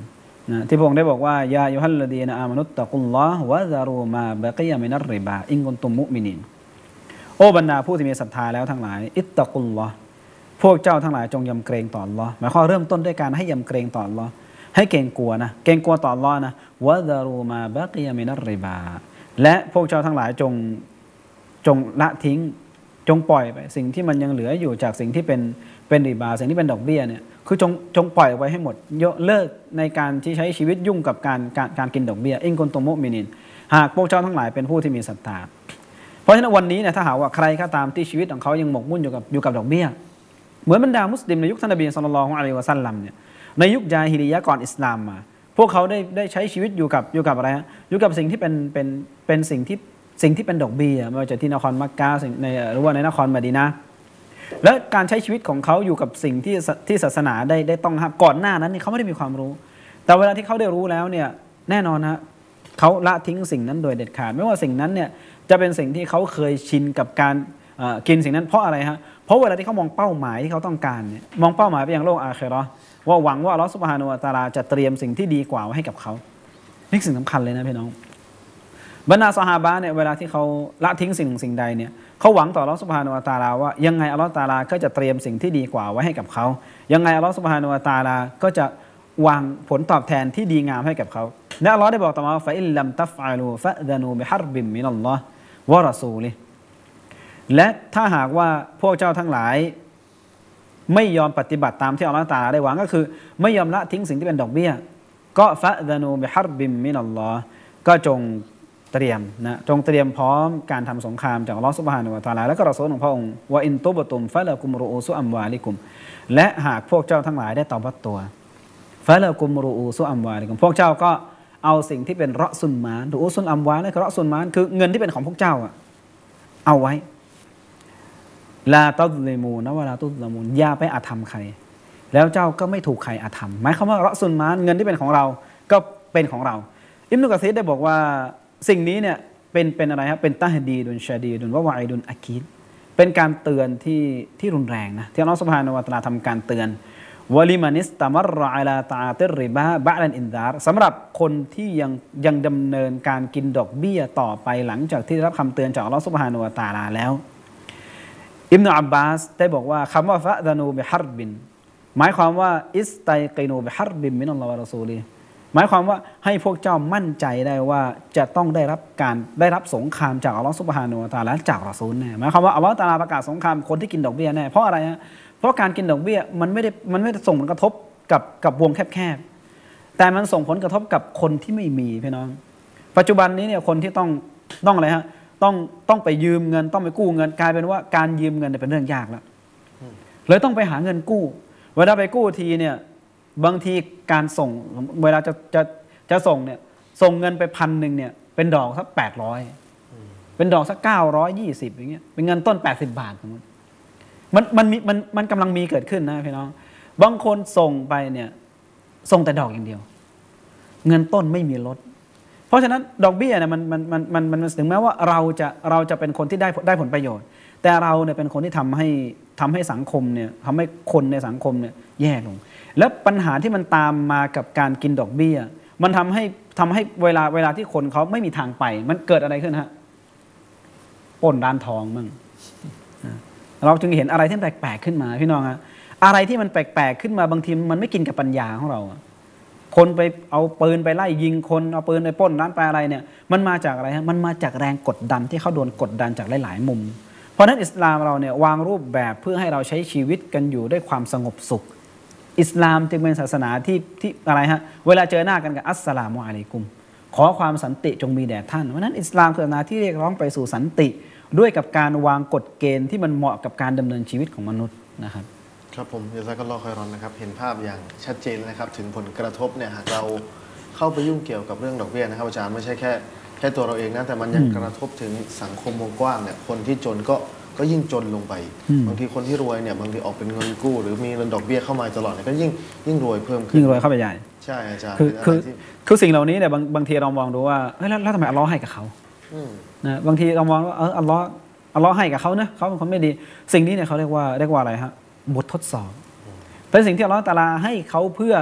นะที่พระองค์ได้บอกว่ายายุฮัลลดีนอามานุตตะกุลลอฮ์วะซารูมาบะกียะมินัรริบาอินกุนตุมมุมินีนโอ้บรรดาผู้ที่มีศรัทธาแล้วทั้งหลายอิตตะกุลลอฮ์พวกเจ้าทั้งหลายจงยำเกรงต่ออัลเลาะห์หมายความเริ่มต้นด้วยการให้ยำเกรงต่ออัลเลาะห์ให้เกรงกลัวนะเกรงกลัวต่ออัลเลาะห์นะวะซารูมาบะกียะมินัรริบาและพวกเจ้าทั้งหลายจงจงละทิ้งจงปล่อยไปสิ่งที่มันยังเหลืออยู่จากสิ่งที่เป็นเป็นริบาสิ่งที่เป็นดอกเบี้ยเนี่ยคือจงจงปล่อยไว้ให้หมดยกเลิกในการที่ใช้ชีวิตยุ่งกับการการการกินดอกเบี้ยอินกุนตุมมุมินีนหากพวกเจ้าทั้งหลายเป็นผู้ที่มีศรัทธาเพราะฉะนั้นวันนี้เนี่ยถ้าหากว่าใครก็ตามที่ชีวิตของเขายังหมกมุ่นอยู่กับอยู่กับดอกเบี้ยเหมือนบรรดามุสลิมในยุคท่านนบีศ็อลลัลลอฮุอะลัยฮิวะซัลลัมเนี่ยในยุคญาฮิลิยะห์ก่อนอิสลามมาพวกเขาได้ได้ใช้ชีวิตอยู่กับอยู่กับอะไรฮะอยู่กับสิ่งที่เป็นเป็นเป็นสิ่งที่สิ่งที่เป็นดอกเบี้ยไม่ว่าจะที่นครมักกะห์ในหรือว่าในนครมะดีนะห์และการใช้ชีวิตของเขาอยู่กับสิ่งที่ที่ศาสนาได้ได้ต้องห้ามก่อนหน้านั้นนี่เขาไม่ได้มีความรู้แต่เวลาที่เขาได้รู้แล้วเนี่ยแน่นอนฮะเขาละทิ้งสิ่งนั้นโดยเด็ดขาดไม่ว่าสิ่งนั้นเนี่ยจะเป็นสิ่งที่เขาเคยชินกับการกินสิ่งนั้นเพราะอะไรฮะเพราะเวลาที่เขามองเป้าหมายที่เขาต้องการเนี่ยมองเป้าหมายไปยังโลกอาคิเราะห์ว่าหวังว่าอัลเลาะห์ซุบฮานะฮูวะตะอาลาจะเตรียมสิ่งที่ดีกว่าไว้ให้กับเขานี่สิ่งสำคัญเลยนะพี่น้องบรรดาซอฮาบะห์เนี่ยเวลาที่เขาละทิ้งสิ่งสิ่งใดเนี่ยเขาหวังต่ออัลเลาะห์ซุบฮานะฮูวะตะอาลาว่ายังไงอัลเลาะห์ตะอาลาก็จะเตรียมสิ่งที่ดีกว่าไว้ให้กับเขายังไงอัลเลาะห์ซุบฮานะฮูวะตะอาลาก็จะวางผลตอบแทนที่ดีงามให้กับเขาและอัลเลาะห์ได้บอกต่อมาว่าฟะอิลลัมตัฟอะลูฟะซะนูบิฮัรบิมมินัลลอฮ์วะรอซูลิฮิและถ้าหากว่าพวกเจ้าทั้งหลายไม่ยอมปฏิบัติตามที่อัลเลาะห์ตะอาลาได้หวังก็คือไม่ยอมละทิ้งสิ่งที่เป็นดอกเบี้ยก็ฟะซะนูบิฮัรบิมมินัลลอฮ์ก็จงเตรียมนะจงเตรียมพร้อมการทำสงครามจากอัลเลาะห์ซุบฮานะฮูวะตะอาลาและก็รอซูลของพระองค์วะอินตุบตุมฟะละกุมรูอูซุอัมวาลิกุมและหากพวกเจ้าทั้งหลายได้ตอบัตตัวฟะละกุมรูอูซุอัมวาลิกุมพวกเจ้าก็เอาสิ่งที่เป็นเราะซุนมานรูอูซุนอัมวาลและเราะซุนมานคือเงินที่เป็นของพวกเจ้าอะเอาไว้ลาตัซลิมูนะวะลาตุซละมูนอย่าไปอาธรรมใครแล้วเจ้าก็ไม่ถูกใครอาธรรมหมายความว่าเราะซุนมานเงินที่เป็นของเราก็เป็นของเราอิบนุกะซีรได้บอกว่าสิ่งนี้เนี่ยเป็นเป็นอะไรครับเป็นตะฮดีดุนชาดีดุนวะวะอิดุนอะกีดเป็นการเตือนที่ที่รุนแรงนะที่อัลเลาะห์ซุบฮานะฮูวะตะอาลาทำการเตือนวะลิมานิสตะมัรรออะลาตะอาติรริบาบะดันอินซารสำหรับคนที่ยังยังดำเนินการกินดอกเบี้ยต่อไปหลังจากที่ได้รับคำเตือนจากอัลเลาะห์ซุบฮานะฮูวะตะอาลาแล้วอิบนุอับบาสได้บอกว่าคำว่าฟะซะนูบิฮัรบินหมายความว่าอิสตัยกินูบิฮัรบินมินัลลอฮ์วะรอซูลิฮิหมายความว่าให้พวกเจ้ามั่นใจได้ว่าจะต้องได้รับการได้รับสงครามจากอัลเลาะห์ซุบฮานะฮูวะตะอาลาจากรอซูลแน่หมายความว่าอัลเลาะห์ตะอาลาประกาศสงครามคนที่กินดอกเบี้ยแน่เพราะอะไรฮะเพราะการกินดอกเบี้ยมันไม่ได้มันไม่ได้ส่งผลกระทบกับกับวงแคบๆแต่มันส่งผลกระทบกับคนที่ไม่มีพี่น้องปัจจุบันนี้เนี่ยคนที่ต้องต้องอะไรฮะต้องต้องไปยืมเงินต้องไปกู้เงินกลายเป็นว่าการยืมเงินเป็นเรื่องยากแล้วเลยต้องไปหาเงินกู้เวลาไปกู้ทีเนี่ยบางทีการส่งเวลาจะจะจะส่งเนี่ยส่งเงินไปพันหนึ่งเนี่ยเป็นดอกสักแปดร้อยเป็นดอกสักเก้าร้อยยี่สิบอย่างเงี้ยเป็นเงินต้นแปดสิบบาทมันมันมีมันมันกำลังมีเกิดขึ้นนะพี่น้องบางคนส่งไปเนี่ยส่งแต่ดอกอย่างเดียวเงินต้นไม่มีลดเพราะฉะนั้นดอกเบี้ยเนี่ยมันมันมันมันมันถึงแม้ว่าเราจะเราจะเป็นคนที่ได้ได้ผลประโยชน์แต่เราเนี่ยเป็นคนที่ทำให้ทำให้สังคมเนี่ยทำให้คนในสังคมเนี่ยแย่ลงแล้วปัญหาที่มันตามมากับการกินดอกเบี้ยมันทำให้ทำให้เวลาเวลาที่คนเขาไม่มีทางไปมันเกิดอะไรขึ้นฮะปล้นร้านทองมั่งเราจึงเห็นอะไรที่แปลกๆขึ้นมาพี่น้องฮะอะไรที่มันแปลกๆขึ้นมาบางทีมันไม่กินกับปัญญาของเราคนไปเอาปืนไปไล่ยิงคนเอาปืนไปปล้นร้านไปอะไรเนี่ยมันมาจากอะไรฮะมันมาจากแรงกดดันที่เขาโดนกดดันจากหลายๆมุมเพราะนั้นอิสลามเราเนี่ยวางรูปแบบเพื่อให้เราใช้ชีวิตกันอยู่ด้วยความสงบสุขอิสลามจึงเป็นศาสนาที่ที่อะไรฮะเวลาเจอหน้ากันกับอัสสลามุอะลัยกุมขอความสันติจงมีแด่ท่านเพราะนั้นอิสลามคือศาสนาที่เรียกร้องไปสู่สันติด้วยกับการวางกฎเกณฑ์ที่มันเหมาะกับการดำเนินชีวิตของมนุษย์นะครับครับผมยะซากัลลอฮุค็อยรอนนะครับเห็นภาพอย่างชัดเจนนะครับถึงผลกระทบเนี่ยหากเราเข้าไปยุ่งเกี่ยวกับเรื่องดอกเบี้ยนะครับอาจารย์ไม่ใช่แค่แค่ตัวเราเองนะแต่มันยังกระทบถึงสังคมวงกว้างเนี่ยคนที่จนก็ก็ยิ่งจนลงไปบางทีคนที่รวยเนี่ยบางทีออกเป็นเงินกู้หรือมีเงินดอกเบี้ยเข้ามาตลอดเนี่ยก็ยิ่งยิ่งรวยเพิ่มขึ้นยิ่งรวยเข้าไปใหญ่ใช่อาจารย์คือคือคือสิ่งเหล่านี้เนี่ยบางบางทีเรามองดูว่าเฮ้ยแล้วแล้วทำไมอัลเลาะห์ให้กับเขานะบางทีเรามองว่าเอออัลเลาะห์อัลเลาะห์ให้กับเขานะเขาเป็นคนไม่ดีสิ่งนี้เนี่ยเขาเรียกว่าเรียกว่าอะไรฮะบททดสอบเป็นสิ่งที่อัลเลาะห์ตะอาลาให้เขาเพื่อเ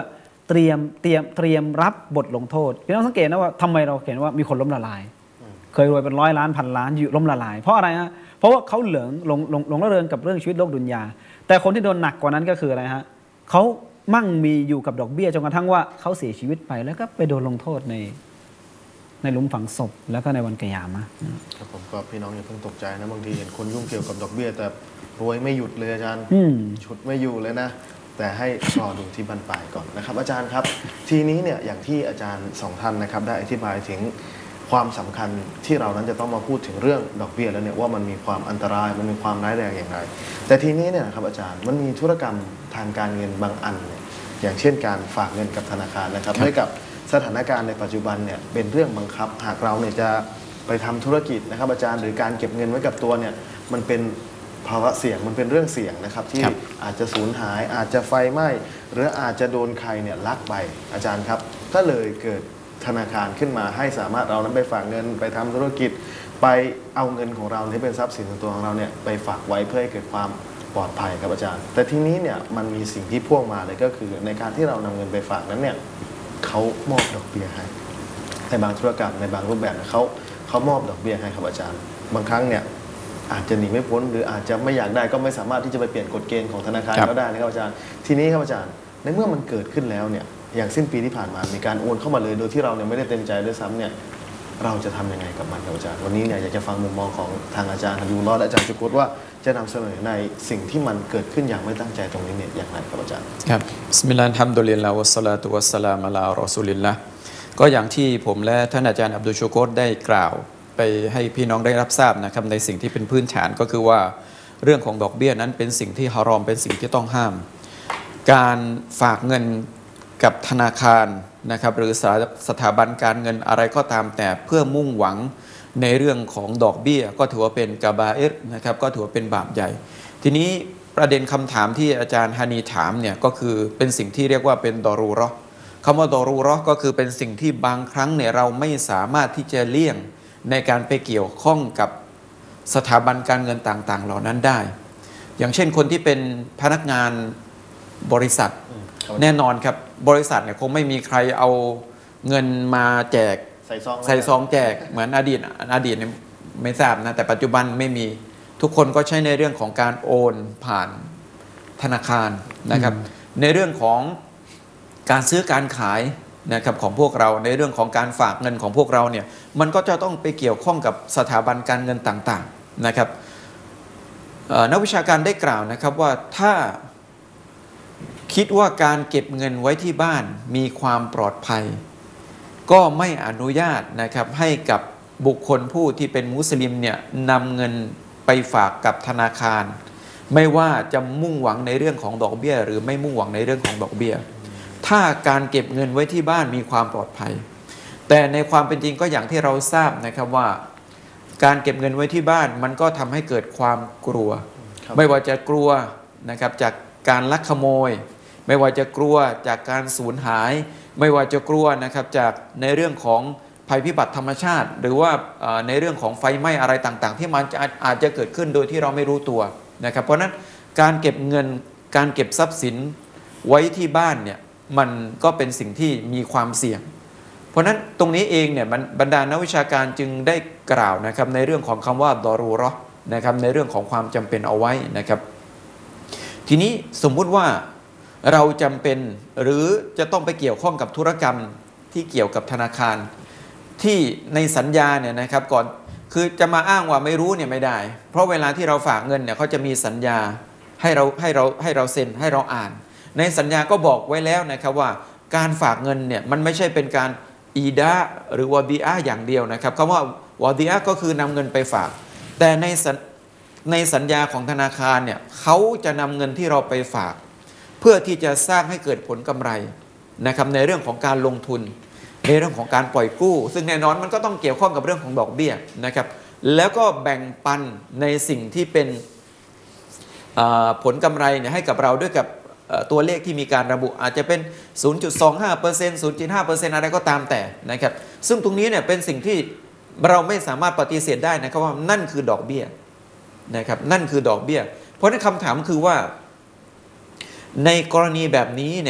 เตรียมเตรียมเตรียมรับบทลงโทษพี่น้องสังเกตนะว่าทำไมเราเห็นว่ามีคนล้มละลายเคยรวยเป็นร้อยล้านพันล้านอยู่ล้มละลายเพราะอะไรฮะเพราะว่าเขาเหลืองลงลงลงละเริงกับเรื่องชีวิตโลกดุนยาแต่คนที่โดนหนักกว่านั้นก็คืออะไรฮะเขามั่งมีอยู่กับดอกเบี้ยจนกระทั่งว่าเขาเสียชีวิตไปแล้วก็ไปโดนลงโทษในในหลุมฝังศพแล้วก็ในวันกิยามะห์ครับผมก็พี่น้องอย่าเพิ่งตกใจนะบางทีเห็นคนยุ่งเกี่ยวกับดอกเบี้ยแต่รวยไม่หยุดเลยอาจารย์ชุดไม่อยู่เลยนะแต่ให้รอดูที่บรรปลายก่อนนะครับอาจารย์ครับทีนี้เนี่ยอย่างที่อาจารย์สองท่านนะครับได้อธิบายถึงความสำคัญที่เรานั้นจะต้องมาพูดถึงเรื่องดอกเบี้ยแล้วเนี่ยว่ามันมีความอันตรายมันมีความร้ายแรงอย่างไรแต่ทีนี้เนี่ยนะครับอาจารย์มันมีธุรกรรมทางการเงินบางอันเนี่ยอย่างเช่นการฝากเงินกับธนาคารนะครับด้วยกับสถานการณ์ในปัจจุบันเนี่ยเป็นเรื่องบังคับหากเราเนี่ยจะไปทำธุรกิจนะครับอาจารย์หรือการเก็บเงินไว้กับตัวเนี่ยมันเป็นภาวะเสี่ยงมันเป็นเรื่องเสี่ยงนะครับที่อาจจะสูญหายอาจจะไฟไหม้หรืออาจจะโดนใครเนี่ยลักไปอาจารย์ครับก็เลยเกิดธนาคารขึ้นมาให้สามารถเรานั้นไปฝากเงินไปทำธุรกิจไปเอาเงินของเราที่เป็นทรัพย์สินส่วนตัวของเราเนี่ยไปฝากไว้เพื่อให้เกิดความปลอดภัยครับอาจารย์แต่ทีนี้เนี่ยมันมีสิ่งที่พ่วงมาเลยก็คือในการที่เรานำเงินไปฝากนั้นเนี่ยเขามอบดอกเบี้ยให้ในบางธุรกรรมในบางรูปแบบเขาเขามอบดอกเบี้ยให้ครับอาจารย์บางครั้งเนี่ยอาจจะหนีไม่พ้นหรืออาจจะไม่อยากได้ก็ไม่สามารถที่จะไปเปลี่ยนกฎเกณฑ์ของธนาคารเขาได้นะครับอาจารย์ทีนี้ครับอาจารย์ในเมื่อมันเกิดขึ้นแล้วเนี่ยอย่างสิ้นปีที่ผ่านมามีการโอนเข้ามาเลยโดยที่เราเนี่ยไม่ได้เต็มใจด้วยซ้ำเนี่ยเราจะทำยังไงกับมันครับอาจารย์วันนี้เนี่ยอยากจะฟังมุมมองของทางอาจารย์ฮะดูรอดและอาจารย์ชุกุตว่าจะนำเสนอในสิ่งที่มันเกิดขึ้นอย่างไม่ตั้งใจตรงนี้เนี่ยอย่างไรครับอาจารย์ครับบิสมิลลาฮิรเราะห์มานิรเราะฮีมวัสสลาตุวัสสลามุอะลารอซูลิลลาห์ก็อย่างที่ผมและท่านอาจารย์อับดุลชุกุตได้กล่าวไปให้พี่น้องได้รับทราบนะครับในสิ่งที่เป็นพื้นฐานก็คือว่าเรื่องของดอกเบี้ยนั้นเป็นสิ่งที่ฮารอมเป็นสิ่งที่ต้องห้ามการฝากเงินกับธนาคารนะครับหรือสถาบันการเงินอะไรก็ตามแต่เพื่อมุ่งหวังในเรื่องของดอกเบี้ยก็ถือว่าเป็นกาบาเอรนะครับก็ถือว่าเป็นบาปใหญ่ทีนี้ประเด็นคำถามที่อาจารย์ฮานีถามเนี่ยก็คือเป็นสิ่งที่เรียกว่าเป็นดอรูเราะห์คำว่าดอรูเราะห์ก็คือเป็นสิ่งที่บางครั้งเนี่ยเราไม่สามารถที่จะเลี่ยงในการไปเกี่ยวข้องกับสถาบันการเงินต่างๆเหล่านั้นได้อย่างเช่นคนที่เป็นพนักงานบริษัทแน่นอนครับบริษัทเนี่ยคงไม่มีใครเอาเงินมาแจกใส่ซองใส่ซองแจกเหมือนอดีตอดีตเนี่ยไม่ทราบนะแต่ปัจจุบันไม่มีทุกคนก็ใช้ในเรื่องของการโอนผ่านธนาคารนะครับในเรื่องของการซื้อการขายนะครับของพวกเราในเรื่องของการฝากเงินของพวกเราเนี่ยมันก็จะต้องไปเกี่ยวข้องกับสถาบันการเงินต่างๆนะครับนักวิชาการได้กล่าวนะครับว่าถ้าคิดว่าการเก็บเงินไว้ที่บ้านมีความปลอดภัยก็ไม่อนุญาตนะครับให้กับบุคคลผู้ที่เป็นมุสลิมเนี่ยนำเงินไปฝากกับธนาคารไม่ว่าจะมุ่งหวังในเรื่องของดอกเบี้ยหรือไม่มุ่งหวังในเรื่องของดอกเบี้ยถ้าการเก็บเงินไว้ที่บ้านมีความปลอดภัยแต่ในความเป็นจริงก็อย่างที่เราทราบนะครับว่าการเก็บเงินไว้ที่บ้านมันก็ทำให้เกิดความกลัวไม่ว่าจะกลัวนะครับจากการลักขโมยไม่ว่าจะกลัวจากการสูญหายไม่ว่าจะกลัวนะครับจากในเรื่องของภัยพิบัติธรรมชาติหรือว่าในเรื่องของไฟไหม้อะไรต่างๆที่มันอาจจะเกิดขึ้นโดยที่เราไม่รู้ตัวนะครับเพราะนั้นการเก็บเงินการเก็บทรัพย์สินไว้ที่บ้านเนี่ยมันก็เป็นสิ่งที่มีความเสี่ยงเพราะนั้นตรงนี้เองเนี่ยบรรดานักวิชาการจึงได้กล่าวนะครับในเรื่องของคำว่าดอรูเราะห์นะครับในเรื่องของความจำเป็นเอาไว้นะครับทีนี้สมมุติว่าเราจำเป็นหรือจะต้องไปเกี่ยวข้องกับธุรกรรมที่เกี่ยวกับธนาคารที่ในสัญญาเนี่ยนะครับก่อนคือจะมาอ้างว่าไม่รู้เนี่ยไม่ได้เพราะเวลาที่เราฝากเงินเนี่ยเขาจะมีสัญญาให้เราให้เราให้เราเซ็นให้เราอ่านในสัญญาก็บอกไว้แล้วนะครับว่าการฝากเงินเนี่ยมันไม่ใช่เป็นการอีดะหรือวาดีอะอย่างเดียวนะครับคำว่าวาดีอะก็คือนำเงินไปฝากแต่ในในสัญญาของธนาคารเนี่ยเขาจะนำเงินที่เราไปฝากเพื่อที่จะสร้างให้เกิดผลกำไรนะครับในเรื่องของการลงทุนในเรื่องของการปล่อยกู้ซึ่งแน่นอนมันก็ต้องเกี่ยวข้องกับเรื่องของดอกเบี้ยนะครับแล้วก็แบ่งปันในสิ่งที่เป็นผลกำไรเนี่ยให้กับเราด้วยกับตัวเลขที่มีการระบุอาจจะเป็น ศูนย์จุดสองห้าเปอร์เซ็นต์ ศูนย์จุดห้าเปอร์เซ็นต์ อะไรก็ตามแต่นะครับซึ่งตรงนี้เนี่ยเป็นสิ่งที่เราไม่สามารถปฏิเสธได้นะครับว่านั่นคือดอกเบี้ยนะครับนั่นคือดอกเบี้ยเพราะนั้นคำถามคือว่าในกรณีแบบนี้เนี่ย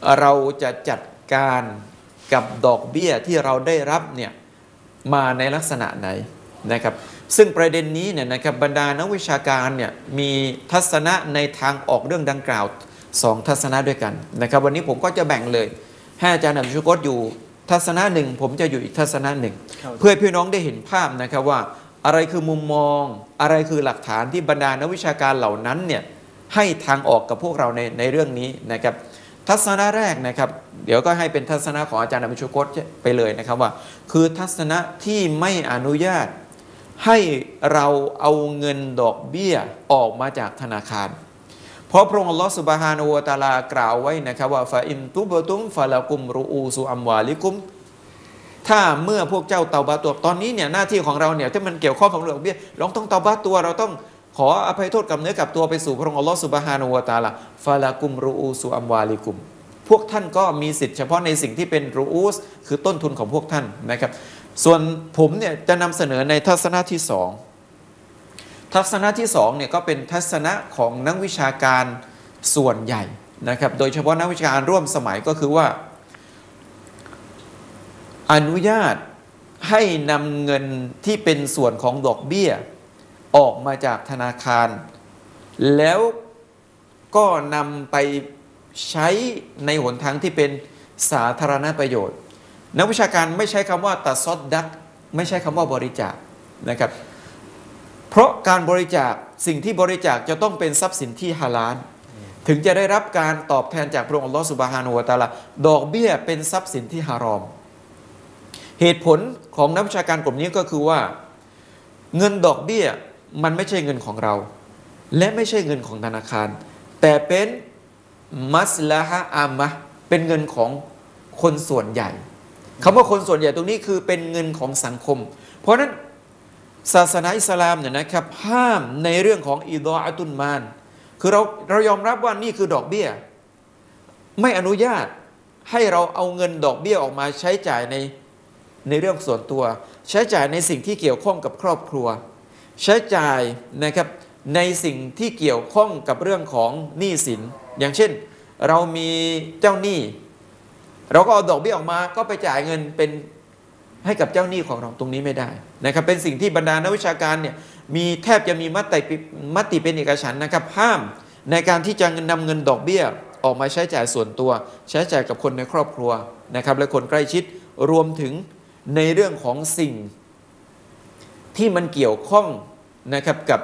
เราจะจัดการกับดอกเบี้ยที่เราได้รับเนี่ยมาในลักษณะไหนนะครับซึ่งประเด็นนี้เนี่ยนะครับบรรดานักวิชาการเนี่ยมีทัศนะในทางออกเรื่องดังกล่าวสองทัศนะด้วยกันนะครับวันนี้ผมก็จะแบ่งเลยให้อาจารย์อับดุลชุกรอยู่ทัศนะหนึ่งผมจะอยู่อีกทัศนะหนึ่งเพื่อพี่น้องได้เห็นภาพนะครับว่าอะไรคือมุมมองอะไรคือหลักฐานที่บรรดานักวิชาการเหล่านั้นเนี่ยให้ทางออกกับพวกเราในในเรื่องนี้นะครับทัศนะแรกนะครับเดี๋ยวก็ให้เป็นทัศนะของอาจารย์อับดุลชุกรไปเลยนะครับว่าคือทัศนะที่ไม่อนุญาตให้เราเอาเงินดอกเบี้ยออกมาจากธนาคารเพราะพระองค์อัลลอฮฺซุบฮานะฮูวะตะอาลากล่าวไว้นะครับว่าฟาอิมตุบตุมฟะละกุมรูอูซุอัมวาลิกุมถ้าเมื่อพวกเจ้าเตาบะตัวตอนนี้เนี่ยหน้าที่ของเราเนี่ยที่มันเกี่ยวข้องกับดอกเบี้ยเราต้องเตาบะตัวเราต้องขออภัยโทษกับเนื้อกับตัวไปสู่พระองค์อัลลอฮฺซุบฮานะฮูวะตะอาลาฟะละกุมรูอูซุอัมวาลิกุมพวกท่านก็มีสิทธิ์เฉพาะในสิ่งที่เป็นรูอูสคือต้นทุนของพวกท่านนะครับส่วนผมเนี่ยจะนำเสนอในทัศนะที่สองทัศนะที่สองเนี่ยก็เป็นทัศนะของนักวิชาการส่วนใหญ่นะครับโดยเฉพาะนักวิชาการร่วมสมัยก็คือว่าอนุญาตให้นำเงินที่เป็นส่วนของดอกเบี้ยออกมาจากธนาคารแล้วก็นำไปใช้ในหนทางที่เป็นสาธารณประโยชน์นักวิชาการไม่ใช้คำว่าตัดซอดดักไม่ใช้คำว่าบริจาคนะครับเพราะการบริจาคสิ่งที่บริจาคจะต้องเป็นทรัพย์สินที่ฮาลาลถึงจะได้รับการตอบแทนจากพระองค์อัลลอฮฺซุบฮานะฮูวะตะอาลาดอกเบี้ยเป็นทรัพย์สินที่ฮารอมเหตุผลของนักวิชาการกลุ่มนี้ก็คือว่าเงินดอกเบี้ยมันไม่ใช่เงินของเราและไม่ใช่เงินของธนาคารแต่เป็นมัสลาฮะอามะเป็นเงินของคนส่วนใหญ่คำว่าคนส่วนใหญ่ตรงนี้คือเป็นเงินของสังคมเพราะนั้นศาสนาอิสลามเนี่ยนะครับห้ามในเรื่องของอิดออะตุนมานคือเราเรายอมรับว่านี่คือดอกเบี้ยไม่อนุญาตให้เราเอาเงินดอกเบี้ยออกมาใช้จ่ายในในเรื่องส่วนตัวใช้จ่ายในสิ่งที่เกี่ยวข้องกับครอบครัวใช้จ่ายนะครับในสิ่งที่เกี่ยวข้องกับเรื่องของหนี้สินอย่างเช่นเรามีเจ้าหนี้เราก็เอาดอกเบี้ยออกมาก็ไปจ่ายเงินเป็นให้กับเจ้าหนี้ของเราตรงนี้ไม่ได้นะครับเป็นสิ่งที่บรรดานักวิชาการเนี่ยมีแทบจะมีมติมติเป็นเอกฉันท์นะครับห้ามในการที่จะนำเงินดอกเบี้ยออกมาใช้จ่ายส่วนตัวใช้จ่ายกับคนในครอบครัวนะครับและคนใกล้ชิดรวมถึงในเรื่องของสิ่งที่มันเกี่ยวข้องนะครับกับ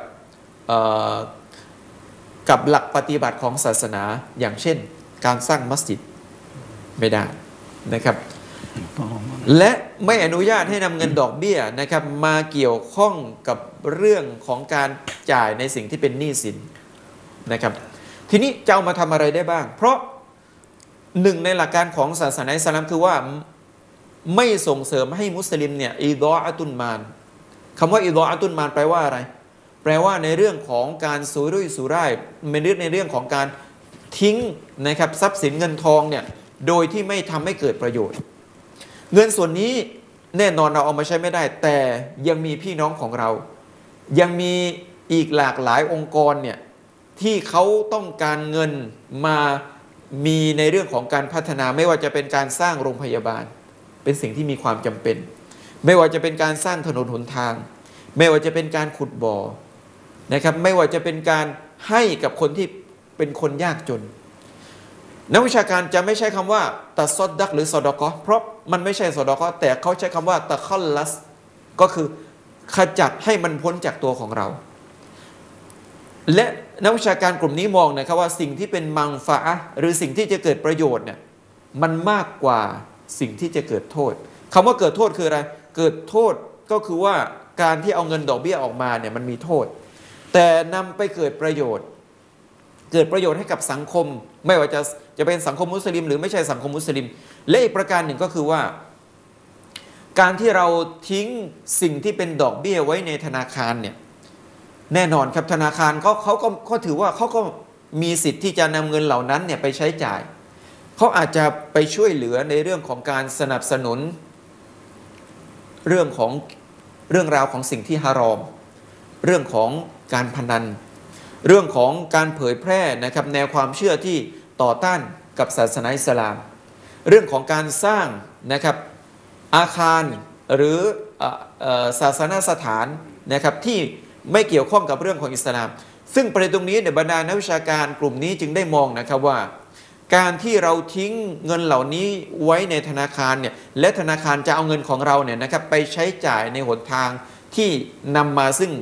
กับหลักปฏิบัติของศาสนาอย่างเช่นการสร้างมัสยิดไม่ได้นะครับและไม่อนุญาตให้นำเงินดอกเบี้ยนะครับมาเกี่ยวข้องกับเรื่องของการจ่ายในสิ่งที่เป็นหนี้สินนะครับทีนี้จะเอามาทำอะไรได้บ้างเพราะหนึ่งในหลักการของศาสนาอิสลามคือว่าไม่ส่งเสริมให้มุสลิมเนี่ยอิดออะตุนมานคำว่าอิดออะตุนมานแปลว่าอะไรแปลว่าในเรื่องของการสุรุ่ยสุร่ายในเรื่องในเรื่องของการทิ้งนะครับทรัพย์สินเงินทองเนี่ยโดยที่ไม่ทำให้เกิดประโยชน์เงินส่วนนี้แน่นอนเราเอามาใช้ไม่ได้แต่ยังมีพี่น้องของเรายังมีอีกหลากหลายองค์กรเนี่ยที่เขาต้องการเงินมามีในเรื่องของการพัฒนาไม่ว่าจะเป็นการสร้างโรงพยาบาลเป็นสิ่งที่มีความจำเป็นไม่ว่าจะเป็นการสร้างถนนหนทางไม่ว่าจะเป็นการขุดบ่อนะครับไม่ว่าจะเป็นการให้กับคนที่เป็นคนยากจนนักวิชาการจะไม่ใช้คำว่าตัดซอดดักหรือซอดอกอเพราะมันไม่ใช่ซอดอกอแต่เขาใช้คำว่าตะคัลลัสก็คือขจัดให้มันพ้นจากตัวของเราและนักวิชาการกลุ่มนี้มองนะครับว่าสิ่งที่เป็นมังฟาอะห์หรือสิ่งที่จะเกิดประโยชน์เนี่ยมันมากกว่าสิ่งที่จะเกิดโทษคำว่าเกิดโทษคืออะไรเกิดโทษก็คือว่าการที่เอาเงินดอกเบี้ยออกมาเนี่ยมันมีโทษแต่นำไปเกิดประโยชน์เกิดประโยชน์ให้กับสังคมไม่ว่าจะจะเป็นสังคมมุสลิมหรือไม่ใช่สังคมมุสลิมและอีกประการหนึ่งก็คือว่าการที่เราทิ้งสิ่งที่เป็นดอกเบี้ยไว้ในธนาคารเนี่ยแน่นอนครับธนาคารเขาเขาก็เขาถือว่าเขาก็มีสิทธิ์ที่จะนำเงินเหล่านั้นเนี่ยไปใช้จ่ายเขาอาจจะไปช่วยเหลือในเรื่องของการสนับสนุนเรื่องของเรื่องราวของสิ่งที่ฮารอมเรื่องของการพนันเรื่องของการเผยแพร่นะครับแนวความเชื่อที่ต่อต้านกับศาสนาอิสลามเรื่องของการสร้างนะครับอาคารหรือศาสนสถานนะครับที่ไม่เกี่ยวข้องกับเรื่องของอิสลามซึ่งประเด็นตรงนี้ในบรรดานักวิชาการกลุ่มนี้จึงได้มองนะครับว่าการที่เราทิ้งเงินเหล่านี้ไว้ในธนาคารเนี่ยและธนาคารจะเอาเงินของเราเนี่ยนะครับไปใช้จ่ายในหนทางที่นำมาซึ่ง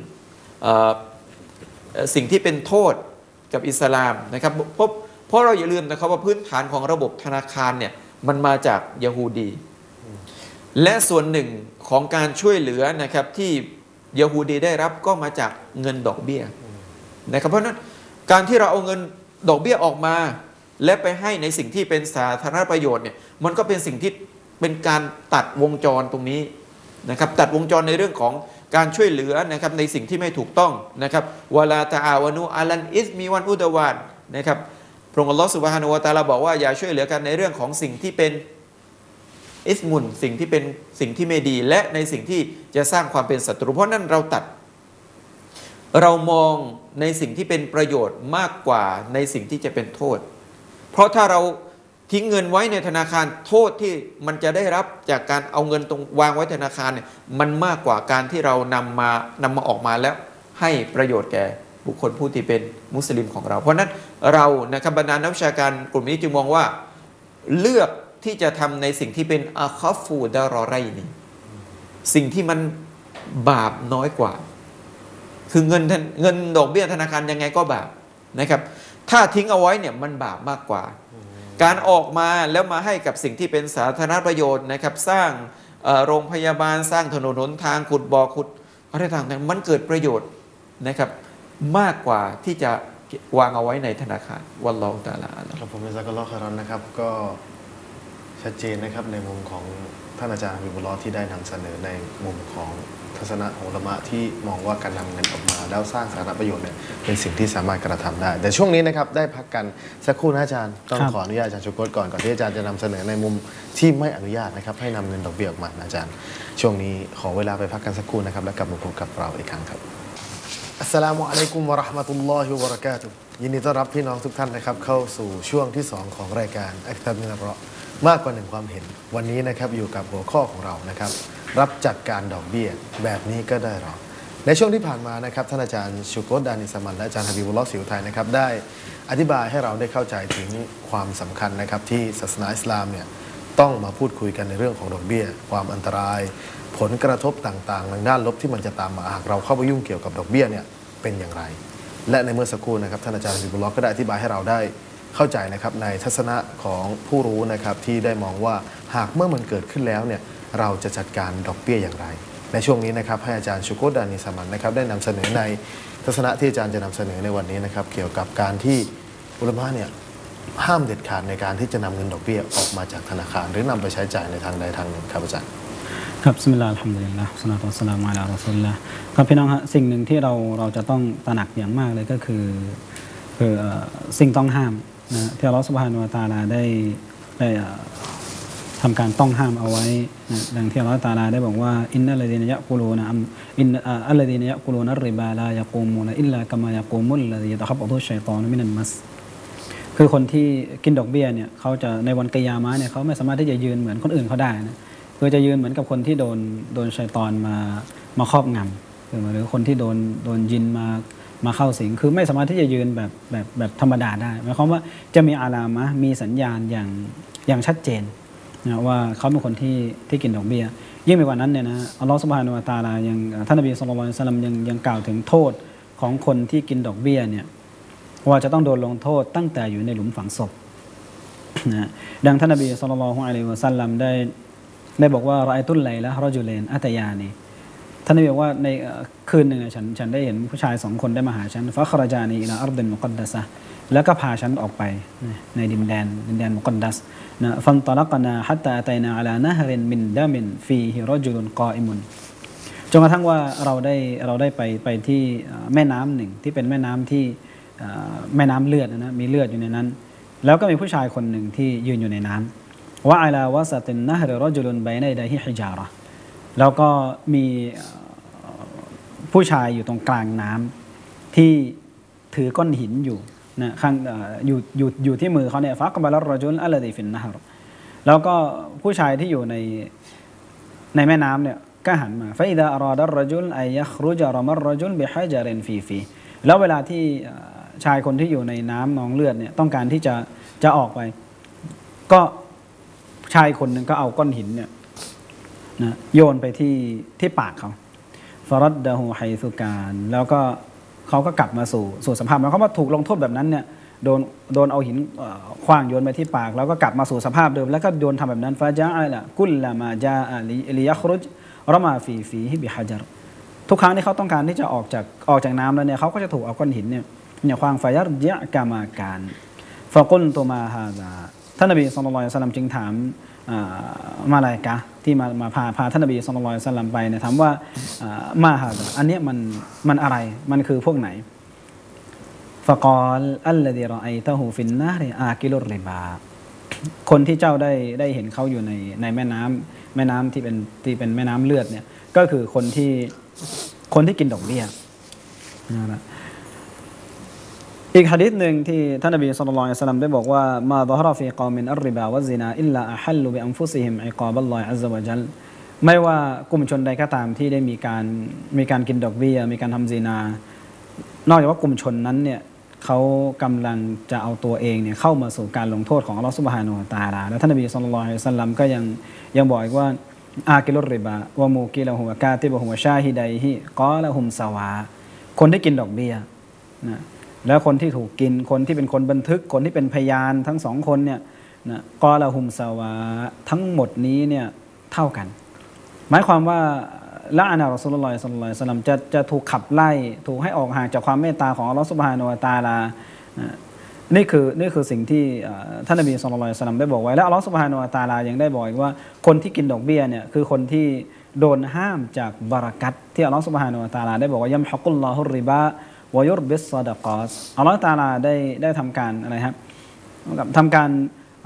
สิ่งที่เป็นโทษกับอิสลามนะครับเพราะเพราะเราอย่าลืมนะครับว่าพื้นฐานของระบบธนาคารเนี่ยมันมาจากยะฮูดีและส่วนหนึ่งของการช่วยเหลือนะครับที่ยะฮูดีได้รับก็มาจากเงินดอกเบี้ยนะครับเพราะนั้นการที่เราเอาเงินดอกเบี้ยออกมาและไปให้ในสิ่งที่เป็นสาธารณประโยชน์เนี่ยมันก็เป็นสิ่งที่เป็นการตัดวงจรตรงนี้นะครับตัดวงจรในเรื่องของการช่วยเหลือนะครับในสิ่งที่ไม่ถูกต้องนะครับวะลาตะอาวานูอะลันอิสมีวันอุดวานนะครับพระองค์อัลลอฮฺซุบฮานะฮูวะตะอาลาบอกว่าอย่าช่วยเหลือกันในเรื่องของสิ่งที่เป็นอิสมุนสิ่งที่เป็นสิ่งที่ไม่ดีและในสิ่งที่จะสร้างความเป็นศัตรูเพราะนั้นเราตัดเรามองในสิ่งที่เป็นประโยชน์มากกว่าในสิ่งที่จะเป็นโทษเพราะถ้าเราทิ้งเงินไว้ในธนาคารโทษที่มันจะได้รับจากการเอาเงินตรงวางไว้ธนาคารเนี่ยมันมากกว่าการที่เรานำมานำมาออกมาแล้วให้ประโยชน์แก่บุคคลผู้ที่เป็นมุสลิมของเราเพราะนั้นเรานะครับบรรดานักวิชาการกลุ่มนี้จึงมองว่าเลือกที่จะทำในสิ่งที่เป็นอาคอฟูดารอไรนี่สิ่งที่มันบาปน้อยกว่าคือเงินเงินดอกเบี้ยธนาคารยังไงก็บาปนะครับถ้าทิ้งเอาไว้เนี่ยมันบาปมากกว่าการออกมาแล้วมาให้กับสิ่งที่เป็นสาธารณประโยชน์นะครับสร้างโรงพยาบาลสร้างถนนหนทางขุดบ่อขุดอะไรต่างๆมันเกิดประโยชน์นะครับมากกว่าที่จะวางเอาไว้ในธนาคารวัลลอฮุตะอาลาครับผมจะก็ลอคารอนนะครับก็ชัดเจนนะครับในมุมของท่านอาจารย์วิบุลลอฮ์ที่ได้นำเสนอในมุมของทัศนะของอุลามะที่มองว่าการนำเงินออกมาแล้วสร้างสาธารณประโยชน์เนี่ยเป็นสิ่งที่สามารถกระทำได้แต่ช่วงนี้นะครับได้พักกันสักครู่นะอาจารย์ต้องขออนุญาตอาจารย์ชุกรก่อนก่อนที่อาจารย์จะนำเสนอในมุมที่ไม่อนุญาตนะครับให้นำเงินดอกเบี้ยออกมาอาจารย์ช่วงนี้ขอเวลาไปพักกันสักครู่นะครับแล้วกลับมาพบกับเราอีกครั้งครับอัสสลามุอะลัยกุมวะเราะห์มะตุลลอฮิวะบะเราะกาตุฮ์ยินดีต้อนรับพี่น้องทุกท่านนะครับเข้าสู่ช่วงที่สองของรายการอักตัรมินัรเราะห์มากกว่าหนึ่งความเห็นวันนี้นะครับอยู่กับหัวข้อของเรานะครับรับจัดการดอกเบี้ยแบบนี้ก็ได้หรอในช่วงที่ผ่านมานะครับท่านอาจารย์ชุกรดานิสมันและอาจารย์ฮะบีบุลลอฮ์สิวไทยนะครับได้อธิบายให้เราได้เข้าใจถึงความสำคัญนะครับที่ศาสนาอิสลามเนี่ยต้องมาพูดคุยกันในเรื่องของดอกเบี้ยความอันตรายผลกระทบต่างๆทางด้านลบที่มันจะตามมาหากเราเข้าไปยุ่งเกี่ยวกับดอกเบี้ยเนี่ยเป็นอย่างไรและในเมื่อสักครู่นะครับท่านอาจารย์ฮะบีบุลลอฮ์ก็ได้อธิบายให้เราได้เข้าใจนะครับในทัศนะของผู้รู้นะครับที่ได้มองว่าหากเมื่อมันเกิดขึ้นแล้วเนี่ยเราจะจัดการดอกเบี้ยอย่างไรในช่วงนี้นะครับให้อาจารย์ชุกรดานิสมันนะครับได้นำเสนอในทัศนะที่อาจารย์จะนำเสนอในวันนี้นะครับเกี่ยวกับการที่อุลามะเนี่ยห้ามเด็ดขาดในการที่จะนำเงินดอกเบี้ยออกมาจากธนาคารหรือนำไปใช้จ่ายในทางใดทางหนึ่งครับอาจารย์ครับบิสมิลลาฮิรเราะห์มานิรเราะฮีมศอลาตุวัสสลามุอะลารอซูลิลลาห์ครับพี่น้องฮะสิ่งหนึ่งที่เราเราจะต้องตระหนักอย่างมากเลยก็คือคือสิ่งต้องห้ามนะที่อัลเลาะห์ซุบฮานะฮูวะตะอาลาได้ได้ทำการต้องห้ามเอาไว้นะดังที่อัลเลาะห์ตะอาลาได้บอกว่าอินนัลลซีนะยะกูลูนะอินอัลลซีนะยะกูลูนัรริบาลายะกูมูนอิลลากะมายะกูมุลลซียะตะคับบะตุชัยฏอนุมินัลมัสคือคนที่กินดอกเบี้ยเนี่ยเขาจะในวันกิยามะห์เนี่ยเขาไม่สามารถที่จะยืนเหมือนคนอื่นเขาได้นะคือจะยืนเหมือนกับคนที่โดนโดนชัยฏอนมามาครอบงำหรือคนที่โดนโดนยินมามาเข้าสิงคือไม่สามารถที่จะยืนแบบแบบแบบธรรมดาได้หมายความว่าจะมีอาลามะมีสัญญาณอย่างอย่างชัดเจนนะว่าเขาเป็นคนที่ที่กินดอกเบี้ยยิ่งไปกว่านั้นเนี่ยนะอัลลอฮฺซุบฮานะฮูวะตะอาลายังท่านนบีศ็อลลัลลอฮุอะลัยฮิวะซัลลัมยังยังกล่าวถึงโทษของคนที่กินดอกเบี้ยเนี่ยว่าจะต้องโดนลงโทษตั้งแต่อยู่ในหลุมฝังศพนะดังท่านนบีศ็อลลัลลอฮุอะลัยฮิวะซัลลัมได้ได้บอกว่าเราไอตุลไลละรอจุเลนอัตยานีท่านนบีบอกว่าในคืนหนึ่งฉันฉันได้เห็นผู้ชายสองคนได้มาหาฉันฟะครจานีอิลาอัรฎินมุกัดดะซะห์แล้วก็พาฉันออกไปในดินแดนดินแดนมุกัดดัสนะฟันตะลักนาฮัตตาอะตัยนาอะลานะฮรินมินดามินฟีฮิรอจุลุนกออิมุนจนกระทั่งว่าเราได้เราได้ไปไปที่แม่น้ำหนึ่งที่เป็นแม่น้ำที่แม่น้ำเลือดนะมีเลือดอยู่ในนั้นแล้วก็มีผู้ชายคนหนึ่งที่ยืนอยู่ในน้ำวะอะลาวะซะตินนะฮริรอจุลุนบัยนะยัดฮิฮิจาระแล้วก็มีผู้ชายอยู่ตรงกลางน้ำที่ถือก้อนหินอยู่นะข้างอยู่อยู่อยู่ที่มือเขาเนี่ยฟักบาลรจุลอัลลดีฟินนะฮ์แล้วก็ผู้ชายที่อยู่ในในแม่น้ำเนี่ยก็หันมาฟาอิดะอรอดัรรจุลอัยยัครุจรมัรรจุลบิฮะจารินฟีฟีแล้วเวลาที่ชายคนที่อยู่ในน้ำนองเลือดเนี่ยต้องการที่จะจะออกไปก็ชายคนหนึ่งก็เอาก้อนหินเนี่ยนะโยนไปที่ที่ปากเขาฟารัดดะฮูไฮซุการแล้วก็เขาก็กลับมาสู่สู่สภาพแล้วเขามาถูกลงโทษแบบนั้นเนี่ยโดนโดนเอาหินขว้างโยนไปที่ปากแล้วก็กลับมาสู่สภาพเดิมแล้วก็โยนทำแบบนั้นฟาจาอะละกุลละมาจาอะลิลิยัครุจรมาฟีฟีฮิบิฮะจารทุกครั้งที่เขาต้องการที่จะออกจากออกจากน้ำแล้วเนี่ยเขาก็จะถูกเอาก้อนหินเนี่ยเนี่ยขว้างฟายัรยะกามาการฟะกุลตุมาฮาซาท่านนบีศ็อลลัลลอฮุอะลัยฮิวะซัลลัมจึงถามมาลาอิกะฮ์ที่มามาพาพาท่านนบีศ็อลลัลลอฮุอะลัยฮิวะซัลลัมไปเนี่ยถามว่ามาฮาซาอันนี้มันมันอะไรมันคือพวกไหนฟะกอลอัลลซีรออัยตะฮูฟินนาริอากิลุรริบาคนที่เจ้าได้ได้เห็นเขาอยู่ในในแม่น้ำแม่น้ำที่เป็นที่เป็นแม่น้ำเลือดเนี่ยก็คือคนที่คนที่กินดอกเบี้ยนะอีกหะดีษหนึ่งที่ท่านนบีศ็อลลัลลอฮุอะลัยฮิวะซัลลัมได้บอกว่ามาซะฮะรอฟีกอมินอัรริบาวัซซินาอิลลาอะฮัลลุบิอันฟุซิฮิมอิกอบัลลอฮิอัซซะวะญัลไม่ว่ากลุ่มชนใดก็ตามที่ได้มีการมีการกินดอกเบี้ยมีการทำซินานอกจากว่ากลุ่มชนนั้นเนี่ยเขากำลังจะเอาตัวเองเนี่ยเข้ามาสู่การลงโทษของอัลเลาะห์ซุบฮานะฮูวะตะอาลาแล้วท่านนบีศ็อลลัลลอฮุอะลัยฮิวะซัลลัมก็ยังยังบอกอีกว่าอากิลุรริบาวะมูกิละฮูวะกาติบะฮูวะชาฮิดัยฮิกอละฮุมซาวาคนที่กินดอกเบี้ยนะแล้วคนที่ถูกกินคนที่เป็นคนบันทึกคนที่เป็นพยานทั้งสองคนเนี่ยนะกอละฮุมซาวาทั้งหมดนี้เนี่ยเท่ากันหมายความว่าละอานะรอซูลุลลอฮิศ็อลลัลลอฮุอะลัยฮิวะซัลลัมจะจะถูกขับไล่ถูกให้ออกห่างจากความเมตตาของอัลเลาะห์ซุบฮานะฮูวะตะอาลานี่คือนี่คือสิ่งที่ท่านนบีศ็อลลัลลอฮุอะลัยฮิวะซัลลัมได้บอกไว้และอัลเลาะห์ซุบฮานะฮูวะตะอาลายังได้บอกอีกว่าคนที่กินดอกเบี้ยเนี่ยคือคนที่โดนห้ามจากบารอกัตที่อัลเลาะห์ซุบฮานะฮูวะตะอาลาได้บอกว่ายัมฮะกุลลอฮุรริบาวะยุรบิศซอดะกอตอัลเลาะห์ตะอาลาได้ได้ทำการอะไรครับทำการ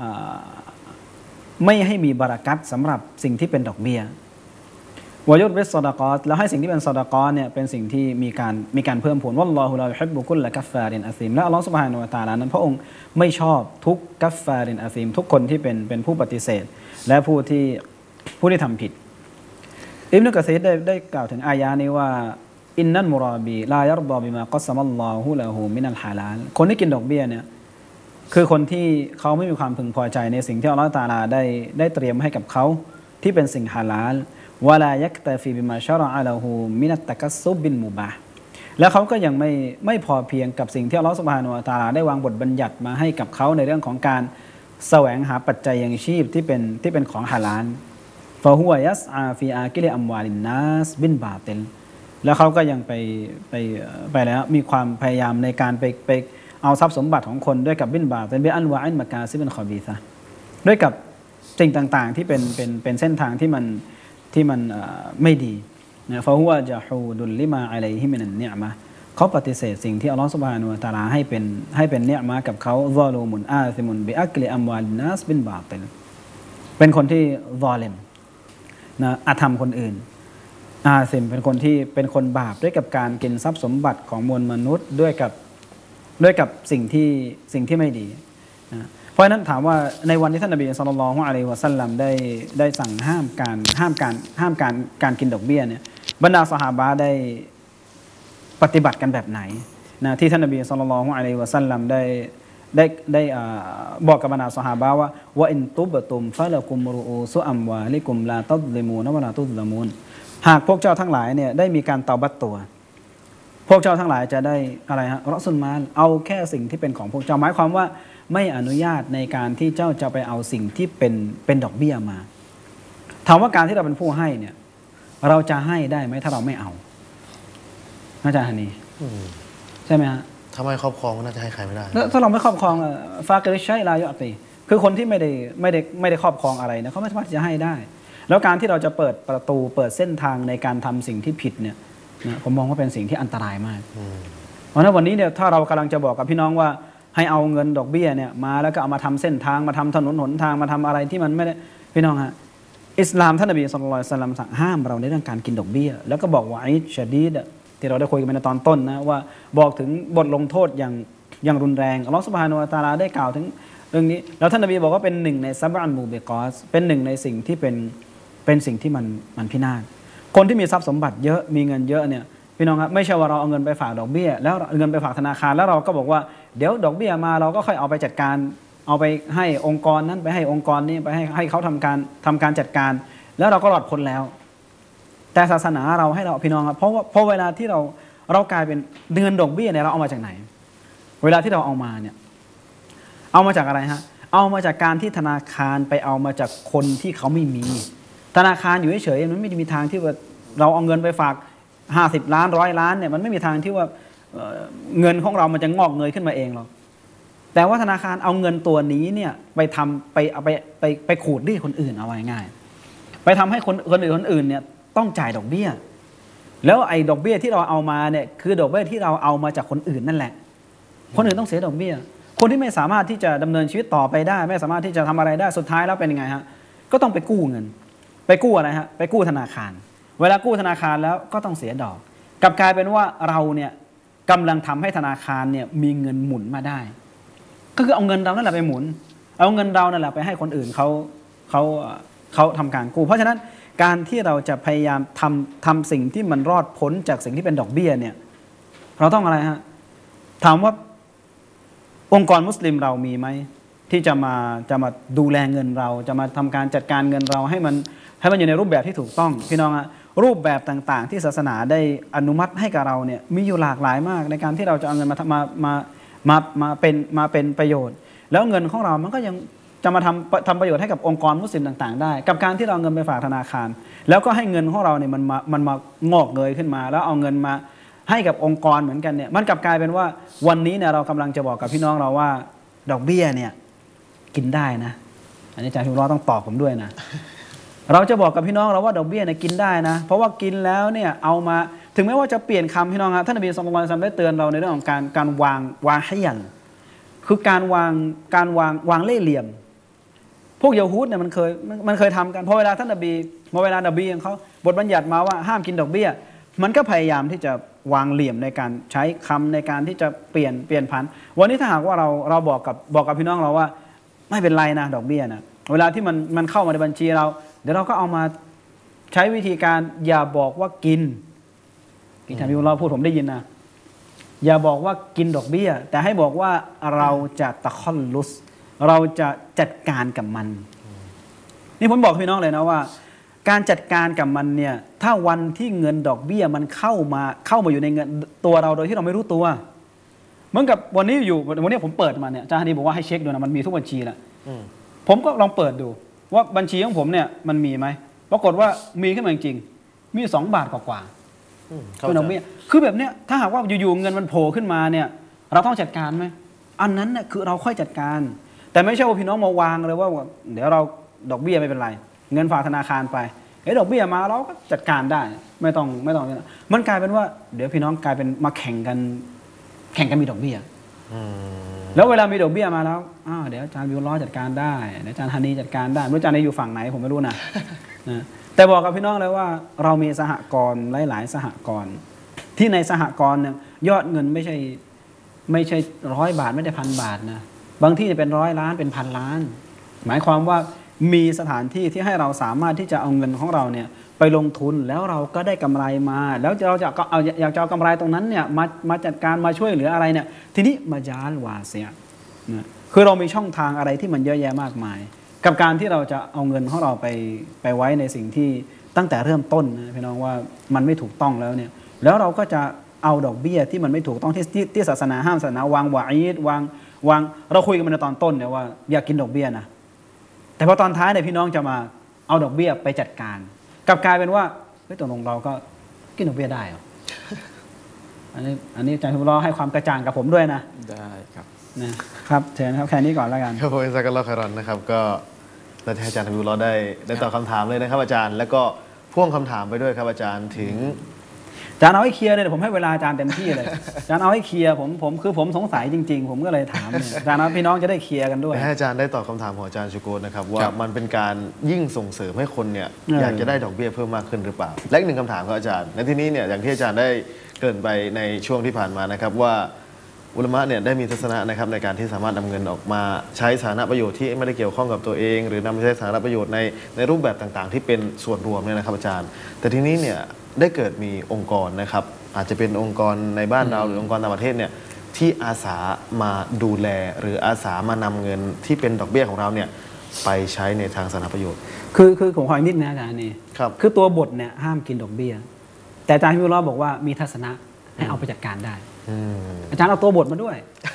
ไม่ให้มีบารอกัตสำหรับสิ่งที่เป็นดอกเบี้ยวะยุรบิศซอดะกอตแล้วให้สิ่งที่เป็นซอดะกอตเนี่ยเป็นสิ่งที่มีการมีการเพิ่มผลวัลลอฮุลายุฮิบบุกุลละกัฟฟารินอะซีมและอัลเลาะห์ซุบฮานะฮูวะตะอาลานั้นพระองค์ไม่ชอบทุกกัฟฟารินอะซีมทุกคนที่เป็นเป็นผู้ปฏิเสธและผู้ที่ผู้ที่ทำผิดอิบนุกะซีรได้ได้กล่าวถึงอายะนี้ว่าอินนัลมุราบีลายัรฎอบิมากัสซัมัลลอฮุละฮูมินัลฮาลาลคนที่กินดอกเบี้ยเนี่ยคือคนที่เขาไม่มีความพึงพอใจในสิ่งที่อัลเลาะห์ตะอาลาได้ได้เตรียมให้กับเขาที่เป็นสิ่งฮาลาลวะลายักตะฟีบิมาชะรออะละฮูมินัตตะกัสซุบบินมุบาห์แล้วเขาก็ยังไม่ไม่พอเพียงกับสิ่งที่อัลเลาะห์ซุบฮานะฮูวะตะอาลาได้วางบทบัญญัติมาให้กับเขาในเรื่องของการแสวงหาปัจจัยยังชีพที่เป็นที่เป็นของฮาลาลฟะฮุวะยัสอาฟีอากิลิอัมวาลินนัสบินบาติลแล้วเขาก็ยังไปไปไปแล้วมีความพยายามในการไปไปเอาทรัพย์สมบัติของคนด้วยกับบินบาติลบิอันวาอินมะกาซิบินคอบีซะด้วยกับสิ่งต่างๆที่เป็นเป็นเป็นเส้นทางที่มันที่มันไม่ดีนะฟะฮุวะญะฮูดุลลิมาอะลัยฮิมินันนิอ์มะห์เขาปฏิเสธสิ่งที่อัลเลาะห์ซุบฮานะฮูวะตะอาลาให้เป็นให้เป็นนิอ์มะห์กับเขาซอลูมุนอาซิมุนบิอักลิอัมวาลินนัสบินบาติลเป็นคนที่ซอลิมนะอาธรรมคนอื่นอาซิมเป็นคนที่เป็นคนบาปด้วยกับการกินทรัพย์สมบัติของมวลมนุษย์ด้วยกับด้วยกับสิ่งที่สิ่งที่ไม่ดีนะเพราะฉะนั้นถามว่าในวันที่ท่านนบีศ็อลลัลลอฮุอะลัยฮิวะซัลลัมได้ได้สั่งห้ามการห้ามการห้ามการการกินดอกเบี้ยเนี่ยบรรดาซอฮาบะห์ได้ปฏิบัติกันแบบไหนนะที่ท่านนบีศ็อลลัลลอฮุอะลัยฮิวะซัลลัมได้ได้ได้บอกกับบรรดาซอฮาบะห์ว่าวะอินตุบตุมฟะละกุมรูอูซุอัมวาลิกุมลาตัซลิมูนวะลาตุซละมูนหากพวกเจ้าทั้งหลายเนี่ยได้มีการเตาบัตตัวพวกเจ้าทั้งหลายจะได้อะไรฮะรอซุลมานเอาแค่สิ่งที่เป็นของพวกเจ้าหมายความว่าไม่อนุญาตในการที่เจ้าจะไปเอาสิ่งที่เป็นเป็นดอกเบี้ยมาถามว่าการที่เราเป็นผู้ให้เนี่ยเราจะให้ได้ไหมถ้าเราไม่เอาอาจารย์ฮันนีใช่ไหมฮะถ้าไม่ครอบครองก็น่าจะให้ใครไม่ได้ถ้าเราไม่ครอบครองฟากิริชัยลายอตีคือคนที่ไม่ได้ไม่ได้ไม่ได้ครอบครองอะไรนะเขาไม่สามารถจะให้ได้แล้วการที่เราจะเปิดประตูเปิดเส้นทางในการทำสิ่งที่ผิดเนี่ยนะผมมองว่าเป็นสิ่งที่อันตรายมากเพราะฉะนั้นวันนี้เนี่ยถ้าเรากำลังจะบอกกับพี่น้องว่าให้เอาเงินดอกเบี้ยเนี่ยมาแล้วก็เอามาทำเส้นทางมาทำถนนหนทางมาทำอะไรที่มันไม่ได้พี่น้องฮะอิสลามท่านนบีศ็อลลัลลอฮุอะลัยฮิวะซัลลัมสั่งห้ามเราในเรื่องการกินดอกเบี้ยแล้วก็บอกว่าอิชชะดีดที่เราได้คุยกันในตอนต้นนะว่าบอกถึงบทลงโทษอย่างอย่างรุนแรงอัลลอฮฺซุบฮานะฮูวะตะอาลาได้กล่าวถึงเรื่องนี้แล้วท่านนบีบอกว่าเป็นหนึ่งในซับอันมูบิกอสเป็นหนึ่งในสิ่งที่เป็นเป็นสิ่งที่มันมันพินาศคนที่มีทรัพย์สมบัติเยอะมีเงินเยอะเนี่ยพี่น้องครับไม่ใช่ว่าเราเอาเงินไปฝากดอกเบี้ยแล้วเงินไปฝากธนาคารแล้วเราก็บอกว่าเดี๋ยวดอกเบี้ยมาเราก็ค่อยเอาไปจัดการเอาไปให้องค์กรนั้นไปให้องค์กรนี้ไปให้ให้เขาทำการทำการจัดการแล้วเราก็หลอดพ้นแล้วแต่ศาสนาเราให้เราพี่น้องครับเพราะว่าเพราะเวลาที่เราเรากลายเป็นเงินดอกเบี้ยเนี่ยเราเอามาจากไหนเวลาที่เราเอามาเนี่ยเอามาจากอะไรฮะเอามาจากการที่ธนาคารไปเอามาจากคนที่เขาไม่มีธนาคารอยู่เฉยๆมันไม่มีทางที่ว่าเราเอาเงินไปฝากห้าสิบล้านร้อยล้านเนี่ยมันไม่มีทางที่ว่าเงินของเรามันจะงอกเงยขึ้นมาเองหรอกแต่ว่าธนาคารเอาเงินตัวนี้เนี่ยไปทำไปเอาไปไปไปขูดรีดคนอื่นเอาไว้ง่ายไปทำให้คนคนอื่นคนอื่นเนี่ยต้องจ่ายดอกเบี้ยแล้วไอ้ดอกเบี้ยที่เราเอามาเนี่ยคือดอกเบี้ยที่เราเอามาจากคนอื่นนั่นแหละคนอื่นต้องเสียดอกเบี้ยคนที่ไม่สามารถที่จะดำเนินชีวิตต่อไปได้ไม่สามารถที่จะทำอะไรได้สุดท้ายแล้วเป็นยังไงฮะก็ต้องไปกู้เงินไปกู้อะไรฮะไปกู้ธนาคารเวลากู้ธนาคารแล้วก็ต้องเสียดอกกลับกลายเป็นว่าเราเนี่ยกำลังทำให้ธนาคารเนี่ยมีเงินหมุนมาได้ก็คือเอาเงินเรานั่นแหละไปหมุนเอาเงินเรานั่นแหละไปให้คนอื่นเขาเขาเขาทำการกู้เพราะฉะนั้นการที่เราจะพยายามทำทำสิ่งที่มันรอดพ้นจากสิ่งที่เป็นดอกเบี้ยเนี่ยเราต้องอะไรฮะถามว่าองค์กรมุสลิมเรามีไหมที่จะมาจะมาดูแลเงินเราจะมาทำการจัดการเงินเราให้มันให้มันอยู่ในรูปแบบที่ถูกต้องพี่น้องอะรูปแบบต่างๆที่ศาสนาได้อนุมัติให้กับเราเนี่ยมีอยู่หลากหลายมากในการที่เราจะเอาเงินมามามามามาเป็นมาเป็นประโยชน์แล้วเงินของเรามันก็ยังจะมาทำทำประโยชน์ให้กับองค์กรมุสลิมต่างๆได้กับการที่เราเอาเงินไปฝากธนาคารแล้วก็ให้เงินของเราเนี่ยมันมามันมางอกเงยขึ้นมาแล้วเอาเงินมาให้กับองค์กรเหมือนกันเนี่ยมันกลับกลายเป็นว่าวันนี้เนี่ยเรากำลังจะบอกกับพี่น้องเราว่าดอกเบี้ยเนี่ยกินได้นะอันนี้อาจารย์ชุมรอต้องตอบผมด้วยนะเราจะบอกกับพี่น้องเราว่าดอกเบี้ยเนี่ยกินได้นะเพราะว่ากินแล้วเนี่ยเอามาถึงแม้ว่าจะเปลี่ยนคำพี่น้องครับท่านนบีศ็อลลัลลอฮุอะลัยฮิวะซัลลัมได้เตือนเราในเรื่องของการการวางวางให้ยันคือการวางการวางวางเล่ห์เหลี่ยมพวกยิวฮูดเนี่ยมันเคยมันเคยทำกันพอเวลาท่านนบีพอเวลานบีของเขาบทบัญญัติมาว่าห้ามกินดอกเบี้ยมันก็พยายามที่จะวางเหลี่ยมในการใช้คำในการที่จะเปลี่ยนเปลี่ยนผันวันนี้ถ้าหากว่าเราเราบอกกับบอกกับพี่น้องเราว่าไม่เป็นไรนะดอกเบี้ยนะเวลาที่มันมันเข้ามาในบัญชีเราเดี๋ยวเราก็เอามาใช้วิธีการอย่าบอกว่ากินที่ท่านพิวเราพูดผมได้ยินนะอย่าบอกว่ากินดอกเบี้ยแต่ให้บอกว่าเราจะตะคอนลุสเราจะจัดการกับมันนี่ผมบอกพี่น้องเลยนะว่าการจัดการกับมันเนี่ยถ้าวันที่เงินดอกเบี้ยมันเข้ามาเข้ามาอยู่ในเงินตัวเราโดยที่เราไม่รู้ตัวเหมือนกับวันนี้อยู่วันนี้ผมเปิดมาเนี่ยอาจารย์ฮันดีบอกว่าให้เช็คดูนะมันมีทุกบัญชีแหละผมก็ลองเปิดดูว่าบัญชีของผมเนี่ยมันมีไหมปรากฏว่ามีขึ้นมาจริงๆมีสองบาทกว่าๆเป็นดอกเบี้ยคือแบบเนี้ยถ้าหากว่าอยู่ๆเงินมันโผล่ขึ้นมาเนี่ยเราต้องจัดการไหมอันนั้นเนี่ยคือเราค่อยจัดการแต่ไม่ใช่ว่าพี่น้องมาวางเลยว่าเดี๋ยวเราดอกเบี้ยไม่เป็นไรเงินฝากธนาคารไปเอ้ดอกเบี้ยมาเราก็จัดการได้ไม่ต้องไม่ต้องมันกลายเป็นว่าเดี๋ยวพี่น้องกลายเป็นมาแข่งกันแข่งกันมีดอกเบี้ยแล้วเวลามีดอกเบี้ยมาแล้วอ้าวเดี๋ยวอาจารย์วิวล้อจัดการได้เดี๋ยวอาจารย์ฮันนีจัดการได้ไม่รู้อาจารย์นี่อยู่ฝั่งไหนผมไม่รู้นะนะแต่บอกกับพี่น้องเลยว่าเรามีสหกรณ์หลายๆสหกรณ์ที่ในสหกรณ์เนี่ยยอดเงินไม่ใช่ไม่ใช่ร้อยบาทไม่ได้พันบาทนะบางที่จะเป็นร้อยล้านเป็นพันล้านหมายความว่ามีสถานที่ที่ให้เราสามารถที่จะเอาเงินของเราเนี่ยไปลงทุนแล้วเราก็ได้กำไรมาแล้วเราจะเอาอยากจะเอากำไรตรงนั้นเนี่ยมามาจัดการมาช่วยเหลืออะไรเนี่ยทีนี้มาจาลวาเซียนะคือเรามีช่องทางอะไรที่มันเยอะแยะมากมายกับการที่เราจะเอาเงินของเราไปไปไว้ในสิ่งที่ตั้งแต่เริ่มต้นนะพี่น้องว่ามันไม่ถูกต้องแล้วเนี่ยแล้วเราก็จะเอาดอกเบี้ยที่มันไม่ถูกต้องที่ที่ที่ศาสนาห้ามศาสนาวางวาอีดวางวางเราคุยกันมาในตอนต้นเนี่ยว่าอยากกินดอกเบี้ยนะแต่พอตอนท้ายเนี่ยพี่น้องจะมาเอาดอกเบี้ยไปจัดการกลับกลายเป็นว่าเฮ้ยตกลงเราก็กินดอกเบี้ยได้เหรอ อันนี้อันนี้อาจารย์ทุบล้อให้ความกระจ่างกับผมด้วยนะได้ครับนะครับเชิญครับแค่นี้ก่อนแล้วกันครับผมอิสซากัลลอฮุค็อยรอนนะครับก็ได้ให้อาจารย์ทุบล้อได้ได้ตอบคำถามเลยนะครับอาจารย์แล้วก็พ่วงคำถามไปด้วยครับอาจารย์ถึงอาจารย์เอาให้เคลียร์เนี่ยผมให้เวลาอาจารย์เต็มที่เลยอาจารย์เอาให้เคลียร์ผมผมคือผมสงสัยจริงๆผมก็เลยถามเนี่ยอาจารย์พี่น้องจะได้เคลียร์กันด้วยให้อาจารย์ได้ตอบคำถามของอาจารย์ชูโกนนะครับว่ามันเป็นการยิ่งส่งเสริมให้คนเนี่ยอยากจะได้ดอกเบี้ยเพิ่มมากขึ้นหรือเปล่าและอีกหนึ่งคำถามครับอาจารย์ในที่นี้เนี่ยอย่างที่อาจารย์ได้เกริ่นไปในช่วงที่ผ่านมานะครับว่าอุลามะเนี่ยได้มีทัศนะนะครับในการที่สามารถนำเงินออกมาใช้สาธารณประโยชน์ที่ไม่ได้เกี่ยวข้องกับตัวเอง หรือนำไปใช้สาธารณประโยชน์ในในรูปแบบต่างๆที่เป็นส่วนรวมเนี่ยนะครับอาจารย์แต่ทีนี้เนี่ยได้เกิดมีองค์กรนะครับอาจจะเป็นองค์กรในบ้านเราหรือองค์กรต่างประเทศเนี่ยที่อาสามาดูแลหรืออาสามานำเงินที่เป็นดอกเบี้ยของเราเนี่ยไปใช้ในทางสาธารณประโยชน์คือคือผมขออีกนิดนะอาจารย์นี่ครับคือตัวบทเนี่ยห้ามกินดอกเบี้ยแต่อาจารย์พิวเราบอกว่ามีทัศนะให้เอาไปจัดการได้อาจารย์เอาตัวบทมาด้วย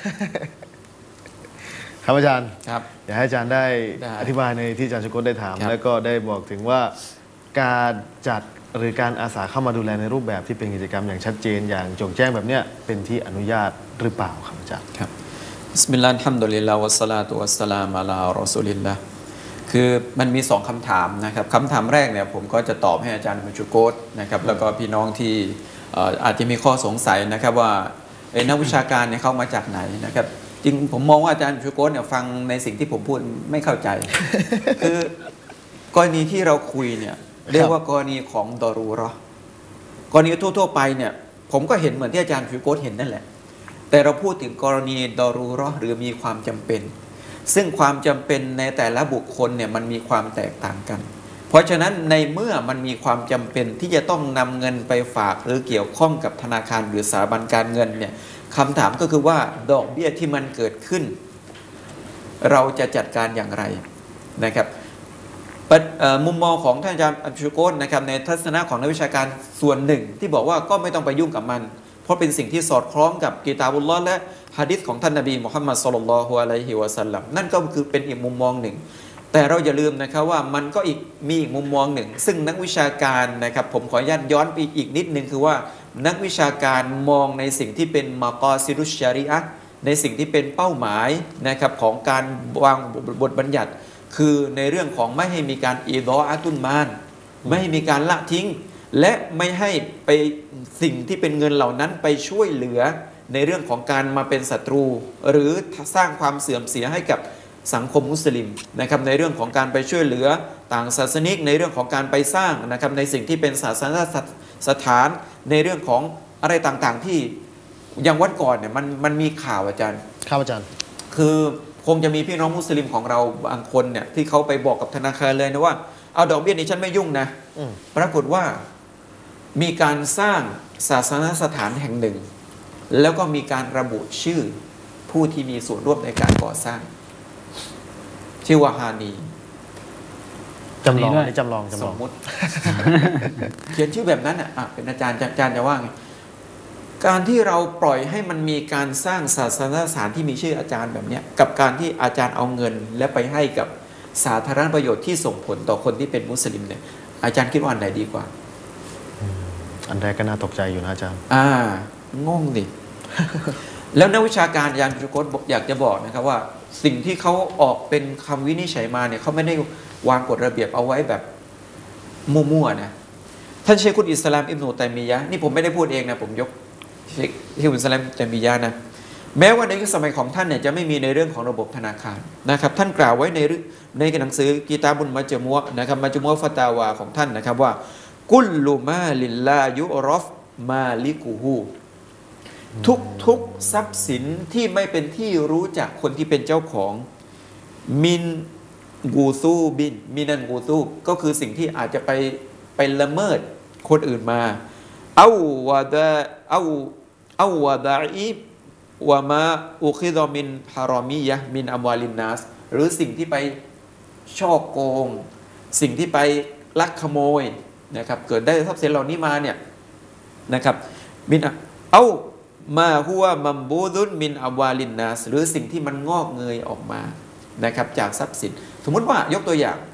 ครับอาจารย์ครับอยากให้อาจารย์ได้อธิบายในที่อาจารย์ชุกตได้ถามแล้วก็ได้บอกถึงว่าการจัดหรือการอาสาเข้ามาดูแลในรูปแบบที่เป็นกิจกรรมอย่างชัดเจนอย่างโจ่งแจ้งแบบนี้เป็นที่อนุญาตหรือเปล่าครับอาจารย์ครับบิสมิลลาฮิรเราะห์มุลิลลาฮิวัสสลาตุวัสสลามุอะลารอซูลิลลาห์คือมันมีสองคำถามนะครับคำถามแรกเนี่ยผมก็จะตอบให้อาจารย์มัชุโกตนะครับแล้วก็พี่น้องที่อาจจะมีข้อสงสัยนะครับว่านักวิชาการเนี่ยเข้ามาจากไหนนะครับจริงผมมองว่าอาจารย์มัชุโกตเนี่ยฟังในสิ่งที่ผมพูดไม่เข้าใจ คือกรณีที่เราคุยเนี่ยเรียกว่ากรณีของดอรูเราะห์กรณีทั่วๆไปเนี่ยผมก็เห็นเหมือนที่อาจารย์มัชุโกตเห็นนั่นแหละแต่เราพูดถึงกรณีดอรูเราะห์หรือมีความจำเป็นซึ่งความจำเป็นในแต่ละบุคคลเนี่ยมันมีความแตกต่างกันเพราะฉะนั้นในเมื่อมันมีความจำเป็นที่จะต้องนำเงินไปฝากหรือเกี่ยวข้องกับธนาคารหรือสถาบันการเงินเนี่ยคำถามก็คือว่าดอกเบี้ยที่มันเกิดขึ้นเราจะจัดการอย่างไรนะครับมุมมองของท่านอาจารย์อัชชุโกตนะครับในทัศนะของนักวิชาการส่วนหนึ่งที่บอกว่าก็ไม่ต้องไปยุ่งกับมันเพราะเป็นสิ่งที่สอดคล้องกับกิตาบุลลอฮ์และหะดีษของท่านนบีมุฮัมมัดศ็อลลัลลอฮุอะลัยฮิวะซัลลัมนั่นก็คือเป็นอีกมุมมองหนึ่งแต่เราอย่าลืมนะครับว่ามันก็อีกมีอีกมุมมองหนึ่งซึ่งนักวิชาการนะครับผมขออนุญาตย้อนไปอีกนิดนึงคือว่านักวิชาการมองในสิ่งที่เป็นมากอซิดุชชะรีอะห์ในสิ่งที่เป็นเป้าหมายนะครับของการวางบทบัญญัติคือในเรื่องของไม่ให้มีการอีดออะตุนมานไม่ให้มีการละทิ้งและไม่ให้ไปสิ่งที่เป็นเงินเหล่านั้นไปช่วยเหลือในเรื่องของการมาเป็นศัตรูหรือสร้างความเสื่อมเสียให้กับสังคมมุสลิมนะครับในเรื่องของการไปช่วยเหลือต่างศาสนิกในเรื่องของการไปสร้างนะครับในสิ่งที่เป็นศาสนสถานในเรื่องของอะไรต่างๆที่อย่างวันก่อนเนี่ยมันมันมีข่าวอาจารย์ครับอาจารย์คือคงจะมีพี่น้องมุสลิมของเราบางคนเนี่ยที่เขาไปบอกกับธนาคารเลยนะว่าเอาดอกเบี้ยนี้ฉันไม่ยุ่งนะปรากฏว่ามีการสร้างศาสนสถานแห่งหนึ่งแล้วก็มีการระบุชื่อผู้ที่มีส่วนร่วมในการก่อสร้างชื่อว่าฮานีจำลองจำลองจำลองสมมติเขียนชื่อแบบนั้นอ่ะเป็นอาจารย์อาจารย์จะว่าไงการที่เราปล่อยให้มันมีการสร้างศาสนสถานที่มีชื่ออาจารย์แบบนี้กับการที่อาจารย์เอาเงินและไปให้กับสาธารณประโยชน์ที่ส่งผลต่อคนที่เป็นมุสลิมเนี่ยอาจารย์คิดว่าอันไหนดีกว่าอันแรกก็น่าตกใจอยู่นะอาจารย์อ่างงดิ แล้วนักวิชาการอาจารย์ชุกตอยากจะบอกนะครับว่าสิ่งที่เขาออกเป็นคำวินิจฉัยมาเนี่ยเขาไม่ได้วางกฎระเบียบเอาไว้แบบมั่วๆนะท่านเชคุลอิสลามอิบนุตัยมียะห์นี่ผมไม่ได้พูดเองนะผมยกเชคุลอิสลามตัยมียะห์นะแม้ว่าในสมัยของท่านเนี่ยจะไม่มีในเรื่องของระบบธนาคารนะครับท่านกล่าวไว้ในในหนังสือกิตาบุลมัจมุอะนะครับมัจมุอะฟะตาวาของท่านนะครับว่ากุลลุมาลิลลายุรอฟมาลิกูฮูทุกทุกทรัพย์สินที่ไม่เป็นที่รู้จักคนที่เป็นเจ้าของมินกูซูบินมินันกูซูก็คือสิ่งที่อาจจะไปไปละเมิดคนอื่นมาเอาวะดาเอาเอาวะดาอีวะมาอุคิดอมินฮารอมียะมินอัมวาลินนัสหรือสิ่งที่ไปช่อโกงสิ่งที่ไปลักขโมยนะครับเกิดได้ทรัพย์สินเหล่านี้มาเนี่ยนะครับมินเอามาหัวมัมบูดุนมินอัมวาลินนัสหรือสิ่งที่มันงอกเงยออกมานะครับจากทรัพย์สินสมมติว่ายกตัวอย่าง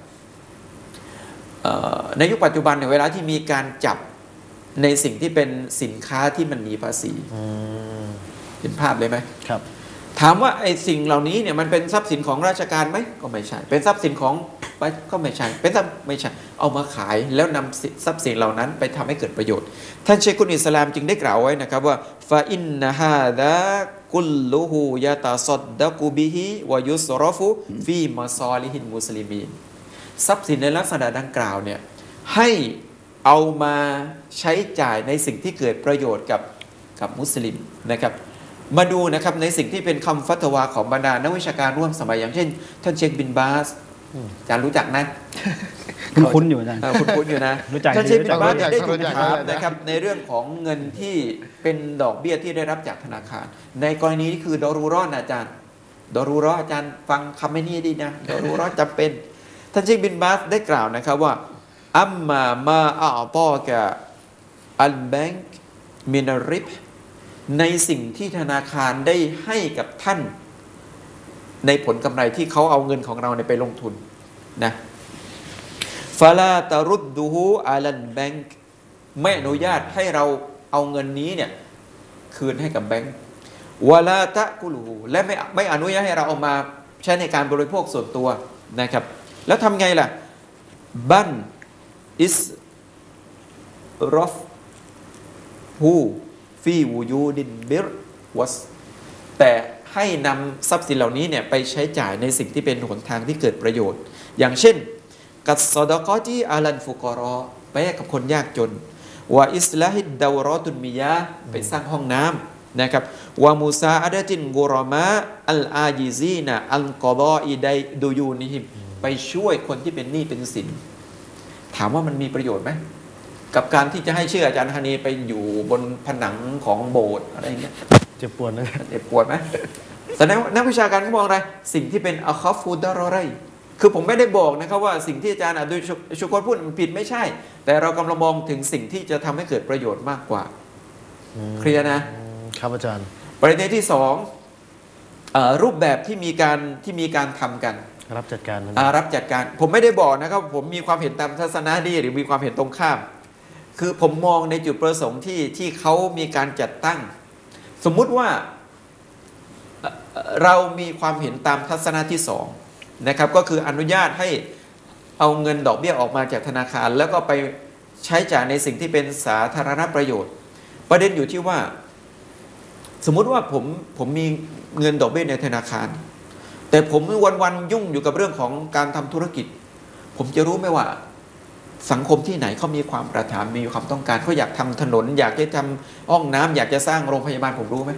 ในยุคปัจจุบันเนี่ยเวลาที่มีการจับในสิ่งที่เป็นสินค้าที่มันมีภาษีเห็นภาพเลยไหมครับถามว่าไอ้สิ่งเหล่านี้เนี่ยมันเป็นทรัพย์สินของราชการไหมก็ไม่ใช่เป็นทรัพย์สินของก็ไม่ใช่เป็นทรัพย์ไม่ใช่เอามาขายแล้วนำทรัพย์สินเหล่านั้นไปทำให้เกิดประโยชน์ท่านเชคุลอิสลามจึงได้กล่าวไว้นะครับว่าฟาอินนะฮาดะกุลลูฮูยะตาซัดดะกุบิฮิวะยุสรอฟุฟีมาซอลิฮินมุสลิมีนทรัพย์สินในลักษณะดังกล่าวเนี่ยให้เอามาใช้จ่ายในสิ่งที่เกิดประโยชน์กับกับมุสลิมนะครับมาดูนะครับในสิ่งที่เป็นคำฟัตวาของบรรดานักวิชาการร่วมสมัยอย่างเช่นท่านเชคบินบาสอาจารย์รู้จักนะคุณคุ้นอยู่อาจารย์คุณคุ้นอยู่นะท่านเชคบินบาสได้ถูกถามนะครับในเรื่องของเงินที่เป็นดอกเบี้ยที่ได้รับจากธนาคารในกรณีนี้คือดอรูรอดอาจารย์ดอรูรออาจารย์ฟังคำไม่นี้ดีนะดอรูรอจำเป็นท่านเชคบินบาสได้กล่าวนะครับว่าอัมมามาอัลตอกะอัลแบงก์มินาริบในสิ่งที่ธนาคารได้ให้กับท่านในผลกำไรที่เขาเอาเงินของเราไปลงทุนนะฟาลาตารุดดูฮูอาลันแบงก์ไม่อนุญาตให้เราเอาเงินนี้เนี่ยคืนให้กับแบงก์วาลาตะกุลูและไม่ไม่อนุญาตให้เราเอามาใช้ในการบริโภคส่วนตัวนะครับแล้วทำไงล่ะบันอิสรอฟฮูฟีวูยูดินบิรวัสแต่ให้นำทรัพย์สินเหล่านี้เนี่ยไปใช้จ่ายในสิ่งที่เป็นหนทางที่เกิดประโยชน์อย่างเช่นกัสซอดะกอจีอาลันฟุกอรอไปให้กับคนยากจนวะอิสลาฮิดดาวรอตุนมิยะไปสร้างห้องน้ำนะครับวะมูซาอะดะตินกุรอมะอัลอาญิซีนะอัลกอฎออิดัยดูยูนิฮิมไปช่วยคนที่เป็นหนี้เป็นสินถามว่ามันมีประโยชน์ไหมกับการที่จะให้ชื่ออาจารย์ธนีไปอยู่บนผนังของโบสถ์อะไรเงี้ยเจ็บปวดนะเจ็บปวดไหมแสดงว่านักวิชาการเขามองอะไรสิ่งที่เป็นอัคอฟูดารอไรคือผมไม่ได้บอกนะครับว่าสิ่งที่อาจารย์อดุลชุกรพูดมันผิดไม่ใช่แต่เรากำลังมองถึงสิ่งที่จะทำให้เกิดประโยชน์มากกว่าเคลียร์นะครับอาจารย์ประเด็นที่สองรูปแบบที่มีการที่มีการทำกันรับจัดการรับจัดการผมไม่ได้บอกนะครับผมมีความเห็นตามทัศนะดีหรือมีความเห็นตรงข้ามคือผมมองในจุดประสงค์ที่ที่เขามีการจัดตั้งสมมุติว่าเรามีความเห็นตามทัศนะที่สองนะครับก็คืออนุญาตให้เอาเงินดอกเบี้ยออกมาจากธนาคารแล้วก็ไปใช้จ่ายในสิ่งที่เป็นสาธารณประโยชน์ประเด็นอยู่ที่ว่าสมมุติว่าผมผมมีเงินดอกเบี้ยในธนาคารแต่ผมวันๆยุ่งอยู่กับเรื่องของการทำธุรกิจผมจะรู้ไหมว่าสังคมที่ไหนเขามีความปรารถนามีความต้องการเขาอยากทำถนนอยากจะทำห้องน้ำอยากจะสร้างโรงพยาบาลผมรู้ไหม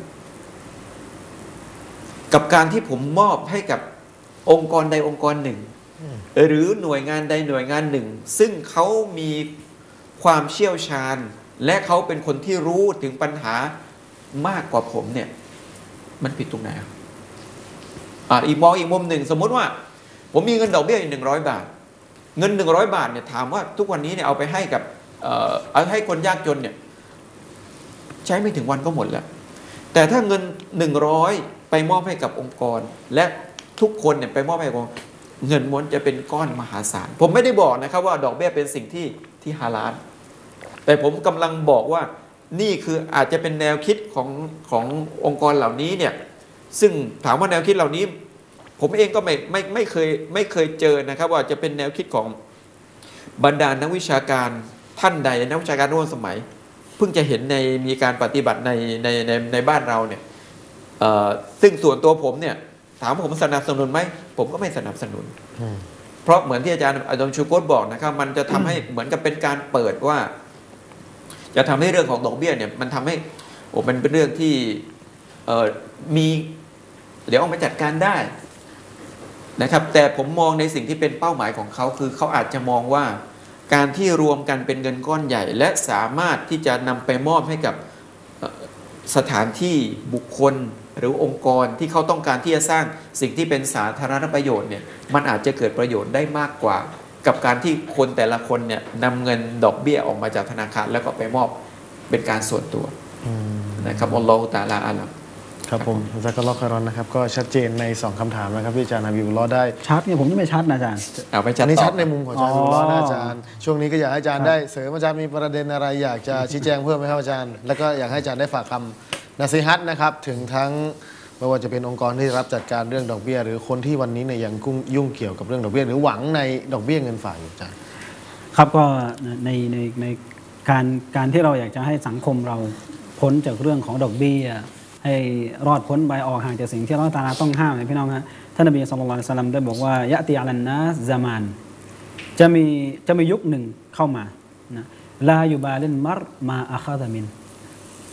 กับการที่ผมมอบให้กับองค์กรใดองค์กรหนึ่งหรือหน่วยงานใดหน่วยงานหนึ่งซึ่งเขามีความเชี่ยวชาญและเขาเป็นคนที่รู้ถึงปัญหามากกว่าผมเนี่ยมันผิดตรงไหนอ่าอีกมองอีกมุมหนึ่งสมมุติว่าผมมีเงินดอกเบี้ยอยู่หนึ่งร้อยบาทเงินหนึ่งร้อยบาทเนี่ยถามว่าทุกวันนี้เนี่ยเอาไปให้กับเอ่อเอาให้คนยากจนเนี่ยใช้ไม่ถึงวันก็หมดแล้วแต่ถ้าเงินหนึ่งร้อยไปมอบให้กับองค์กรและทุกคนเนี่ยไปมอบให้องค์เงินม้วนจะเป็นก้อนมหาศาลผมไม่ได้บอกนะครับว่าดอกเบี้ยเป็นสิ่งที่ที่ฮาลาลแต่ผมกำลังบอกว่านี่คืออาจจะเป็นแนวคิดของขององค์กรเหล่านี้เนี่ยซึ่งถามว่าแนวคิดเหล่านี้ผมเองก็ไม่ไม่ไม่เคยไม่เคยเจอนะครับว่าจะเป็นแนวคิดของบรรดานักวิชาการท่านใดนักวิชาการร่วมสมัยเพิ่งจะเห็นในมีการปฏิบัติในในในในบ้านเราเนี่ยซึ่งส่วนตัวผมเนี่ยถามว่าผมสนับสนุนไหมผมก็ไม่สนับสนุนเพราะเหมือนที่อาจารย์อาจารย์ชูโกตบอกนะครับมันจะทำให้เหมือนกับเป็นการเปิดว่าจะทำให้เรื่องของดอกเบี้ยเนี่ยมันทำให้โอ้มันเป็นเรื่องที่มีเดี๋ยวเอามาจัดการได้นะครับแต่ผมมองในสิ่งที่เป็นเป้าหมายของเขาคือเขาอาจจะมองว่าการที่รวมกันเป็นเงินก้อนใหญ่และสามารถที่จะนำไปมอบให้กับสถานที่บุคคลหรือองค์กรที่เขาต้องการที่จะสร้างสิ่งที่เป็นสาธารณประโยชน์เนี่ยมันอาจจะเกิดประโยชน์ได้มากกว่ากับการที่คนแต่ละคนเนี่ยนำเงินดอกเบี้ยออกมาจากธนาคารแล้วก็ไปมอบเป็นการส่วนตัวนะครับอัลลอฮฺตะอาลาอาลัมครับผมซักอัลลอฮฺคารอนนะครับก็ชัดเจนในสองคำถามนะครับที่อาจารย์ฮะบิบุลลอฮ์ได้ชัดเนี่ยผมยังไม่ชัดนะอาจารย์เอาไปชัดนี่ชัดในมุมของอาจารย์ฮะบิบุลลอฮ์นะอาจารย์ช่วงนี้ก็อยากให้อาจารย์ได้เสริมอาจารย์มีประเด็นอะไรอยากจะชี้แจงเพิ่มไหมครับอาจารย์แล้วก็อยากให้อาจารย์ได้ฝากคำนะซีฮัตนะครับถึงทั้งไม่ว่าจะเป็นองค์กรที่รับจัดการเรื่องดอกเบี้ยหรือคนที่วันนี้เนี่ยยังยุ่งเกี่ยวกับเรื่องดอกเบี้ยหรือหวังในดอกเบี้ยเงินฝากอยู่อาจารย์ครับก็ในในในการการที่เราอยากจะให้สังคมเราพ้นจากเรื่องของดอกเบี้ยให้รอดพ้นไปออกห่างจากสิ่งที่อัลเลาะห์ตะอาลาต้องห้ามนะพี่น้องฮะท่านนบีศ็อลลัลลอฮุอะลัยฮิวะซัลลัมได้บอกว่ายะติอะลันนัสซะมานจะมีจะมียุคหนึ่งเข้ามานะลายุบาลินมัรมาอะคาซะมิน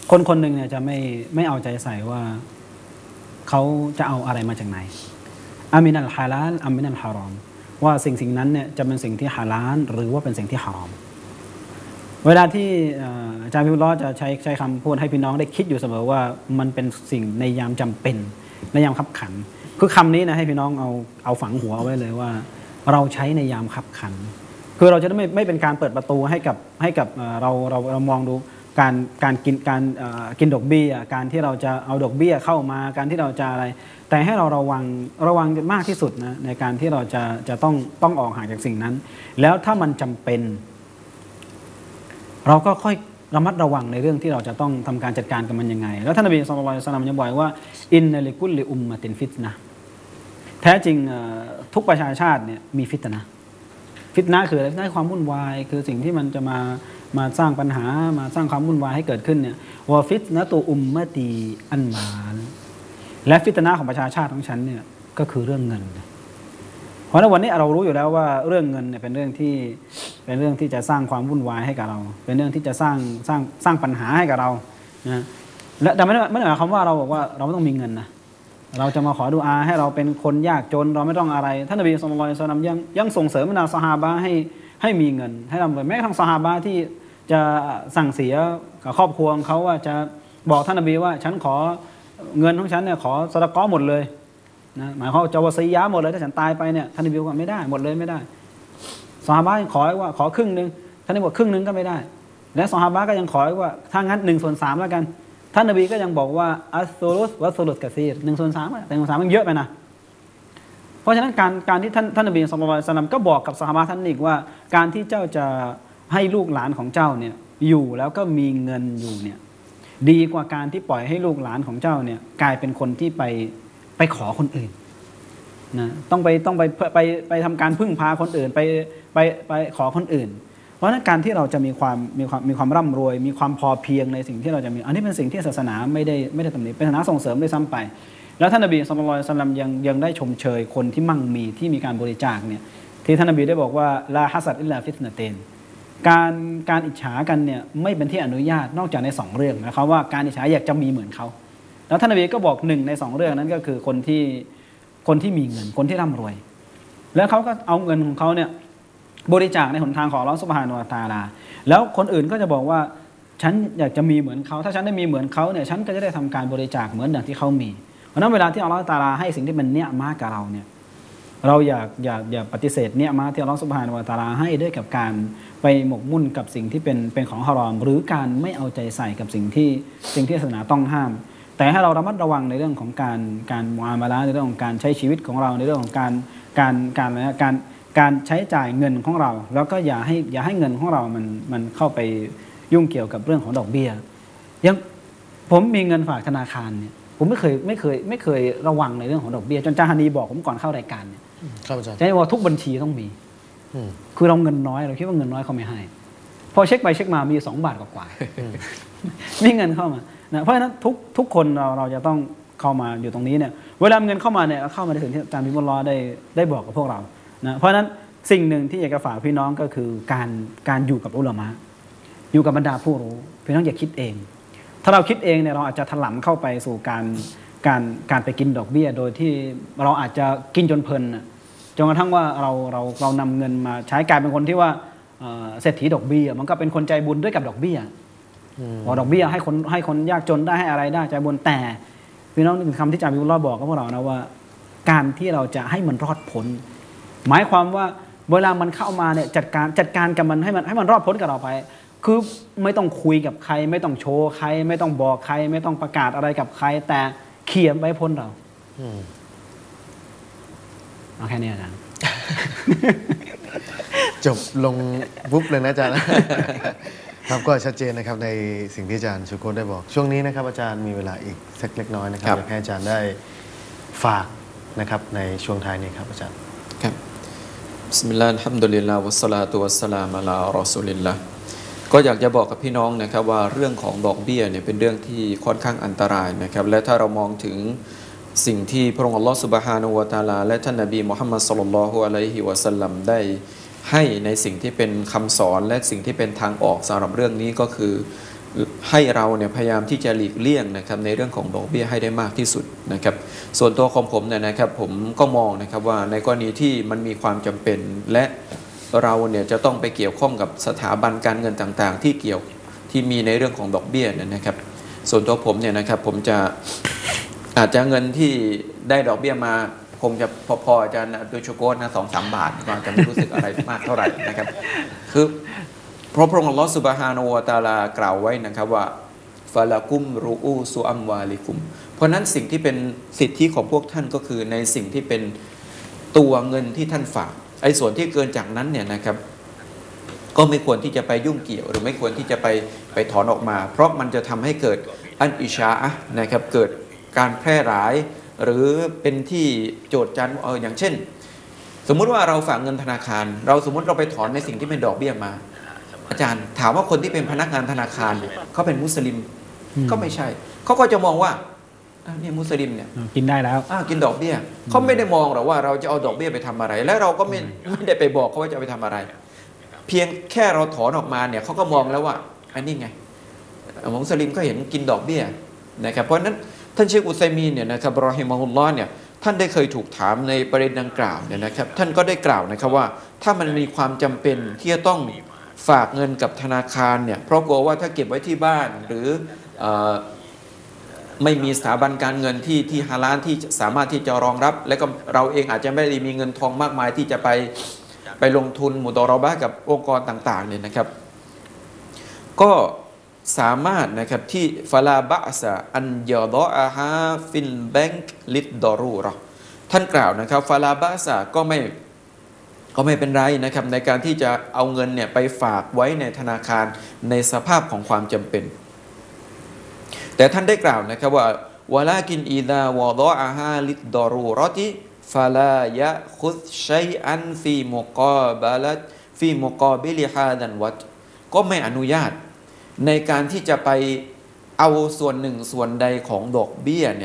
คนคนหนึ่งเนี่ยจะไม่ไม่เอาใจใส่ว่าเขาจะเอาอะไรมาจากไหนอามินัลฮาลาลอามินัลฮารอมว่าสิ่งสิ่งนั้นเนี่ยจะเป็นสิ่งที่ฮาลาลหรือว่าเป็นสิ่งที่ฮารอมเวลาที่อาจารย์พิมพ์ล้อจะใช้ใช้คำพูดให้พี่น้องได้คิดอยู่เสมอว่ามันเป็นสิ่งในยามจำเป็นในยามขับขันคือคำนี้นะให้พี่น้องเอาเอาฝังหัวเอาไว้เลยว่าเราใช้ในยามขับขันคือเราจะไม่ไม่เป็นการเปิดประตูให้กับให้กับเราเราเรามองดูการการกินการกินดอกเบี้ยการที่เราจะเอาดอกเบี้ยเข้ามาการที่เราจะอะไรแต่ให้เราระวังระวังมากที่สุดนะในการที่เราจะจะต้องต้องออกห่างจากสิ่งนั้นแล้วถ้ามันจำเป็นเราก็ค่อยระมัดระวังในเรื่องที่เราจะต้องทำการจัดการกับมันยังไงแล้วท่านนบีศ็อลลัลลอฮุอะลัยฮิวะซัลลัมยังบอกว่าอินนัลิกุลลิอุมมะตินฟิตนะห์แท้จริงทุกประชาชาติเนี่ยมีฟิตนะห์ฟิตนะห์คืออะไรฟิตนะห์ความวุ่นวายคือสิ่งที่มันจะมามาสร้างปัญหามาสร้างความวุ่นวายให้เกิดขึ้นเนี่ยวะฟิตนะตุอุมมะตีอันมานและฟิตนะห์ของประชาชาติของฉันเนี่ยก็คือเรื่องเงินเพราะในวันนี้เรารู้อยู่แล้วว่าเรื่องเงินเนี่ยเป็นเรื่องที่เป็นเรื่องที่จะสร้างความวุ่นวายให้กับเราเป็นเรื่องที่จะสร้างสร้างสร้างปัญหาให้กับเรานะและแต่ไม่ได้ไม่ได้หมายความว่าเราบอกว่าเราไม่ต้องมีเงินนะเราจะมาขอดุอาให้เราเป็นคนยากจนเราไม่ต้องอะไรท่านนบีศ็อลลัลลอฮุอะลัยฮิวะซัลลัมยังยังส่งเสริมบรรดาซอฮาบะห์ให้ให้มีเงินให้ทำแม้กระทั่งซอฮาบะห์ที่จะสั่งเสียกับครอบครัวของเขาว่าจะบอกท่านนบีว่าฉันขอเงินของฉันเนี่ยขอซะดะกอฮ์หมดเลยนะหมายความว่าจะวะซียะห์หมดเลยถ้าฉันตายไปเนี่ยท่านนบีบอกว่าไม่ได้หมดเลยไม่ได้ซอฮาบะห์ขอว่าขอครึ่งนึงท่านนบีบอกครึ่งนึงก็ไม่ได้และซอฮาบะห์ก็ยังขอว่าถ้างั้นหนึ่งส่วนสามแล้วกันท่านนบีก็ยังบอกว่าอัสซุลุสวะซุลุสกะซีรหนึ่งส่วนสามแต่หนึ่งส่วนสามมันเยอะไปนะเพราะฉะนั้นการการที่ท่านท่านนบีศ็อลลัลลอฮุอะลัยฮิวะซัลลัมก็บอกกับซอฮาบะห์ท่านอีกว่าการที่เจ้าจะให้ลูกหลานของเจ้าเนี่ยอยู่แล้วก็มีเงินอยู่เนี่ยดีกว่าการที่ปล่อยให้ลูกหลานของเจ้าเนี่ยกลายเป็นคนที่ไปไปขอคนอื่นนะต้องไปต้องไปไปไปทำการพึ่งพาคนอื่นไปไปไปขอคนอื่นเพราะฉะนั้นการที่เราจะมีความมีความมีความร่ำรวยมีความพอเพียงในสิ่งที่เราจะมีอันนี้เป็นสิ่งที่ศาสนาไม่ได้ไม่ได้ตำหนิเป็นศาสนาส่งเสริมด้วยซ้ำไปแล้วท่านนบีศ็อลลัลลอฮุอะลัยฮิวะซัลลัมยังยังได้ชมเชยคนที่มั่งมีที่มีการบริจาคเนี่ยที่ท่านนบีได้บอกว่าลาฮัสซัดอิลลาฟิตนะเตนการการอิจฉากันเนี่ยไม่เป็นที่อนุญาตนอกจากในสองเรื่องนะครับว่าการอิจฉาอยากจะมีเหมือนเขาแล้วท่านนบีก็บอกหนึ่งในสองเรื่องนั้นก็คือคนที่คนที่มีเงินคนที่ร่ำรวยแล้วเขาก็เอาเงินของเขาเนี่ยบริจาคในหนทางของอัลเลาะห์ซุบฮานะฮูวะตะอาลาแล้วคนอื่นก็จะบอกว่าฉันอยากจะมีเหมือนเขาถ้าฉันได้มีเหมือนเขาเนี่ยฉันก็จะได้ทำการบริจาคเหมือนอย่างที่เขามีเพราะนั้นเวลาที่อัลเลาะห์ตะอาลาให้สิ่งที่เป็นเนียมะห์กับเราเนี่ยเราอยากอยากอย่าปฏิเสธเนียมะห์ที่อัลเลาะห์ซุบฮานะฮูวะตะอาลาให้ด้วยกับการไปหมกมุ่นกับสิ่งที่เป็นเป็นของฮารอมหรือการไม่เอาใจใส่กับสิ่งที่สิ่งที่ศาสนาต้องห้ามแต่ให้เราระมัดระวังในเรื่องของการการมุอามาละห์ในเรื่องของการใช้ชีวิตของเราในเรื่องของการการการอะไรนะการการใช้จ่ายเงินของเราแล้วก็อย่าให้อย่าให้เงินของเรามันมันเข้าไปยุ่งเกี่ยวกับเรื่องของดอกเบี้ยยังผมมีเงินฝากธนาคารเนี่ยผมไม่เคยไม่เคยไม่เคยระวังในเรื่องของดอกเบี้ยจนจาฮานีบอกผมก่อนเข้ารายการเนี่ยครับอาจารย์จะบอกทุกบัญชีต้องมีคือเราเงินน้อยเราคิดว่าเงินน้อยเขาไม่ให้พอเช็คไปเช็คมามีสองบาทกว่าๆมีเงินเข้ามานะเพราะฉะนั้นทุกทุกคนเราเราจะต้องเข้ามาอยู่ตรงนี้เนี่ยเวลาเงินเข้ามาเนี่ยเข้ามาในถึงที่อาจารย์พิมพ์ล้อได้ได้บอกกับพวกเรานะเพราะฉะนั้นสิ่งหนึ่งที่อยากจะฝากพี่น้องก็คือการการอยู่กับอุลามะห์อยู่กับบรรดาผู้รู้พี่น้องอย่าคิดเองถ้าเราคิดเองเนี่ยเราอาจจะถลำเข้าไปสู่การการการไปกินดอกเบี้ยโดยที่เราอาจจะกินจนเพลินจนกระทั่งว่าเราเราเรานำเงินมาใช้กลายเป็นคนที่ว่าเศรษฐีดอกเบี้ยมันก็เป็นคนใจบุญด้วยกับดอกเบี้ยพอดอกเบี้ยให้คนให้คนยากจนได้ให้อะไรได้ใจบุญแต่พี่น้องนึกคำที่อาจารย์วิวลาบอกกับพวกเรานะว่าการที่เราจะให้มันรอดพ้นหมายความว่าเวลามันเข้ามาเนี่ยจัดการจัดการกับมันให้มันให้มันรอดพ้นกับเราไปคือไม่ต้องคุยกับใครไม่ต้องโชว์ใครไม่ต้องบอกใครไม่ต้องประกาศอะไรกับใครแต่เขียนไว้พ้นเราเอาแค่นี้อาจารย์จบลงปุ๊บเลยนะอาจารย์ครับก็ชัดเจนนะครับในสิ่งที่อาจารย์ชูโกได้บอกช่วงนี้นะครับอาจารย์มีเวลาอีกสักเล็กน้อยนะครับอยากให้อาจารย์ได้ฝากนะครับในช่วงท้ายนี้ครับอาจารย์ครับบิสมิลลาฮิรเราะห์มุลิลลาฮิวัสศอลาตุวัสสลามุอะลารอซูลิลลาห์ก็อยากจะบอกกับพี่น้องนะครับว่าเรื่องของดอกเบี้ยเนี่ยเป็นเรื่องที่ค่อนข้างอันตรายนะครับและถ้าเรามองถึงสิ่งที่พระองค์อัลลอฮฺซุบฮานะฮูวะตะอาลาและท่านนบีมุฮัมมัดศ็อลลัลลอฮุอะลัยฮิวะซัลลัมได้ให้ในสิ่งที่เป็นคำสอนและสิ่งที่เป็นทางออกสำหรับเรื่องนี้ก็คือให้เราเนี่ยพยายามที่จะหลีกเลี่ยงนะครับในเรื่องของดอกเบี้ยให้ได้มากที่สุดนะครับส่วนตัวของผมเนี่ยนะครับผมก็มองนะครับว่าในกรณีที่มันมีความจำเป็นและเราเนี่ยจะต้องไปเกี่ยวข้องกับสถาบันการเงินต่างๆที่เกี่ยวที่มีในเรื่องของดอกเบี้ยเนี่ยนะครับส่วนตัวผมเนี่ยนะครับผมจะอาจจะเงินที่ได้ดอกเบี้ยมาคงจะพอๆอาจารย์โดยชุโกสนะสองสามบาทก็จะไม่รู้สึกอะไรมากเท่าไหร่นะครับคือเพราะพระองค์อัลลอฮฺซุบฮานะฮูวะตะอาลากล่าวไว้นะครับว่าฟะลากุมรูอูซุอัมวาลิกุมเพราะนั้นสิ่งที่เป็นสิทธิของพวกท่านก็คือในสิ่งที่เป็นตัวเงินที่ท่านฝากไอ้ส่วนที่เกินจากนั้นเนี่ยนะครับก็ไม่ควรที่จะไปยุ่งเกี่ยวหรือไม่ควรที่จะไปไปถอนออกมาเพราะมันจะทำให้เกิดอันอิชาอะห์นะครับเกิดการแพร่หลายหรือเป็นที่โจทย์จันเอออย่างเช่นสมมุติว่าเราฝากเงินธนาคารเราสมมุติเราไปถอนในสิ่งที่เป็นดอกเบี้ยมาอาจารย์ถามว่าคนที่เป็นพนักงานธนาคารเขาเป็นมุสลิมก็ไม่ใช่เขาก็จะมองว่าเนี่ยมุสลิมเนี่ยกินได้แล้วกินดอกเบี้ยเขาไม่ได้มองหรอกว่าเราจะเอาดอกเบี้ยไปทำอะไรและเราก็ไม่ไม่ได้ไปบอกเขาว่าจะไปทำอะไรเพียงแค่เราถอนออกมาเนี่ยเขาก็มองแล้วว่าอันนี้ไงมุสลิมก็เห็นกินดอกเบี้ยนะครับเพราะนั้นท่านเชคอุซัยมีนเนี่ยนะครับรอฮิมะฮุลลอฮ์เนี่ยท่านได้เคยถูกถามในประเด็นดังกล่าวเนี่ยนะครับท่านก็ได้กล่าวนะครับว่าถ้ามันมีความจำเป็นที่จะต้องฝากเงินกับธนาคารเนี่ยเพราะกลัวว่าถ้าเก็บไว้ที่บ้านหรือไม่มีสถาบันการเงินที่ที่ฮาลาลที่สามารถที่จะรองรับและก็เราเองอาจจะไม่ได้มีเงินทองมากมายที่จะไปไปลงทุนมุดอรอบะกับองค์กรต่างๆเนี่ยนะครับก็สามารถนะครับที่ฟาลาบะซะอันยอดออาฮาฟินแบงก์ลิดดอรูรอท่านกล่าวนะครับฟาลาบะซะก็ไม่ก็ไม่เป็นไรนะครับในการที่จะเอาเงินเนี่ยไปฝากไว้ในธนาคารในสภาพของความจำเป็นแต่ท่านได้กล่าวนะครับว่าวะลากินอีดาวอดออาฮาลิดดอรูรอติฟาลายะคุซชัยอันฟีมุกาบะลัตฟีมุกาบิลิฮาดันวัตก็ไม่อนุญาตในการที่จะไปเอาส่วนหนึ่งส่วนใดของดอกเบี้ยเนี่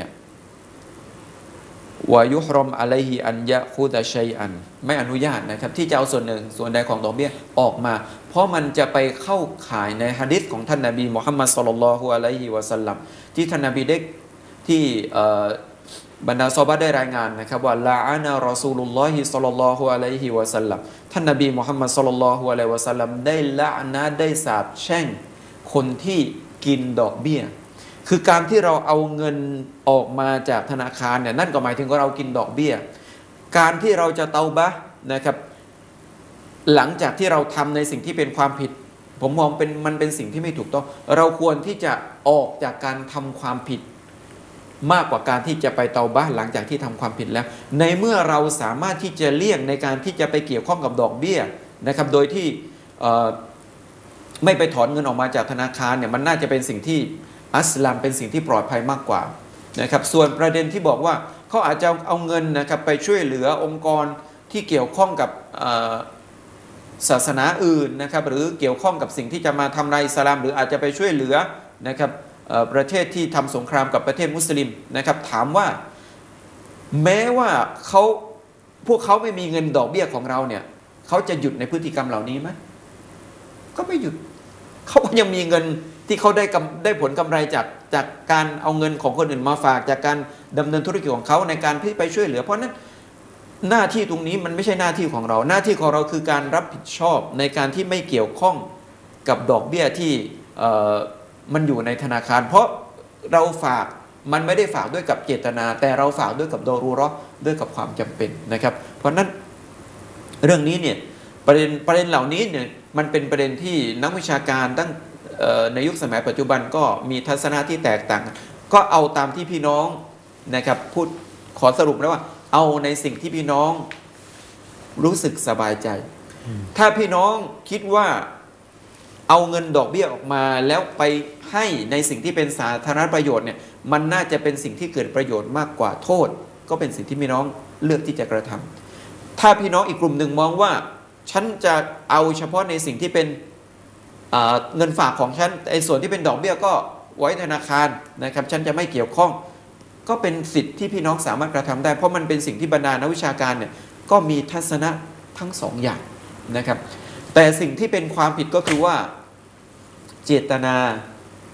ยวายุฮรอมอะลัยฮิอันยะคูดะชัยอันไม่อนุญาตนะครับที่จะเอาส่วนหนึ่งส่วนใดของดอกเบี้ยออกมาเพราะมันจะไปเข้าข่ายในหะดีษของท่านนบีมุฮัมมัดศ็อลลัลลอฮุอะลัยฮิวะซัลลัมที่ท่านนบีได้ที่บรรดาซอฮาบะห์ได้รายงานนะครับว่าลาอานะรอซูลุลลอฮิศ็อลลัลลอฮุอะลัยฮิวะซัลลัมท่านนบีมุฮัมมัดศ็อลลัลลอฮุอะลัยฮิวะซัลลัมได้ละอานะได้สาปแช่งคนที่กินดอกเบี้ยคือการที่เราเอาเงินออกมาจากธนาคารเนี่ยนั่นก็หมายถึงว่าเรากินดอกเบี้ยการที่เราจะเตาบะห์นะครับหลังจากที่เราทำในสิ่งที่เป็นความผิดผมมองเป็นมันเป็นสิ่งที่ไม่ถูกต้องเราควรที่จะออกจากการทำความผิดมากกว่าการที่จะไปเตาบะห์หลังจากที่ทำความผิดแล้วในเมื่อเราสามารถที่จะเลี่ยงในการที่จะไปเกี่ยวข้องกับดอกเบี้ยนะครับโดยที่ไม่ไปถอนเงินออกมาจากธนาคารเนี่ยมันน่าจะเป็นสิ่งที่อัสลามเป็นสิ่งที่ปลอดภัยมากกว่านะครับส่วนประเด็นที่บอกว่าเขาอาจจะเอาเงินนะครับไปช่วยเหลือองค์กรที่เกี่ยวข้องกับศาสนาอื่นนะครับหรือเกี่ยวข้องกับสิ่งที่จะมาทำลายอิสลามหรืออาจจะไปช่วยเหลือนะครับประเทศที่ทำสงครามกับประเทศมุสลิมนะครับถามว่าแม้ว่าเขาพวกเขาไม่มีเงินดอกเบี้ยของเราเนี่ยเขาจะหยุดในพฤติกรรมเหล่านี้ไหมก็ไม่หยุดเขาก็ยังมีเงินที่เขาได้ได้ผลกำไรจากจากการเอาเงินของคนอื่นมาฝากจากการดำเนินธุรกิจของเขาในการที่ไปช่วยเหลือเพราะนั้นหน้าที่ตรงนี้มันไม่ใช่หน้าที่ของเราหน้าที่ของเราคือการรับผิดชอบในการที่ไม่เกี่ยวข้องกับดอกเบี้ยที่มันอยู่ในธนาคารเพราะเราฝากมันไม่ได้ฝากด้วยกับเจตนาแต่เราฝากด้วยกับดอรูเราะห์ด้วยกับความจำเป็นนะครับเพราะนั้นเรื่องนี้เนี่ยประเด็นประเด็นเหล่านี้เนี่ยมันเป็นประเด็นที่นักวิชาการตั้งในยุคสมัยปัจจุบันก็มีทัศนะที่แตกต่างก็เอาตามที่พี่น้องนะครับพูดขอสรุปแล้วว่าเอาในสิ่งที่พี่น้องรู้สึกสบายใจถ้าพี่น้องคิดว่าเอาเงินดอกเบี้ยออกมาแล้วไปให้ในสิ่งที่เป็นสาธารณประโยชน์เนี่ยมันน่าจะเป็นสิ่งที่เกิดประโยชน์มากกว่าโทษก็เป็นสิ่งที่พี่น้องเลือกที่จะกระทำถ้าพี่น้องอีกกลุ่มหนึ่งมองว่าฉันจะเอาเฉพาะในสิ่งที่เป็นเงินฝากของฉันไอ้ส่วนที่เป็นดอกเบี้ยก็ไว้ธนาคารนะครับฉันจะไม่เกี่ยวข้องก็เป็นสิทธิ์ที่พี่น้องสามารถกระทำได้เพราะมันเป็นสิ่งที่บรรดานักวิชาการเนี่ยก็มีทัศนะทั้งสองอย่างนะครับแต่สิ่งที่เป็นความผิดก็คือว่าเจตนา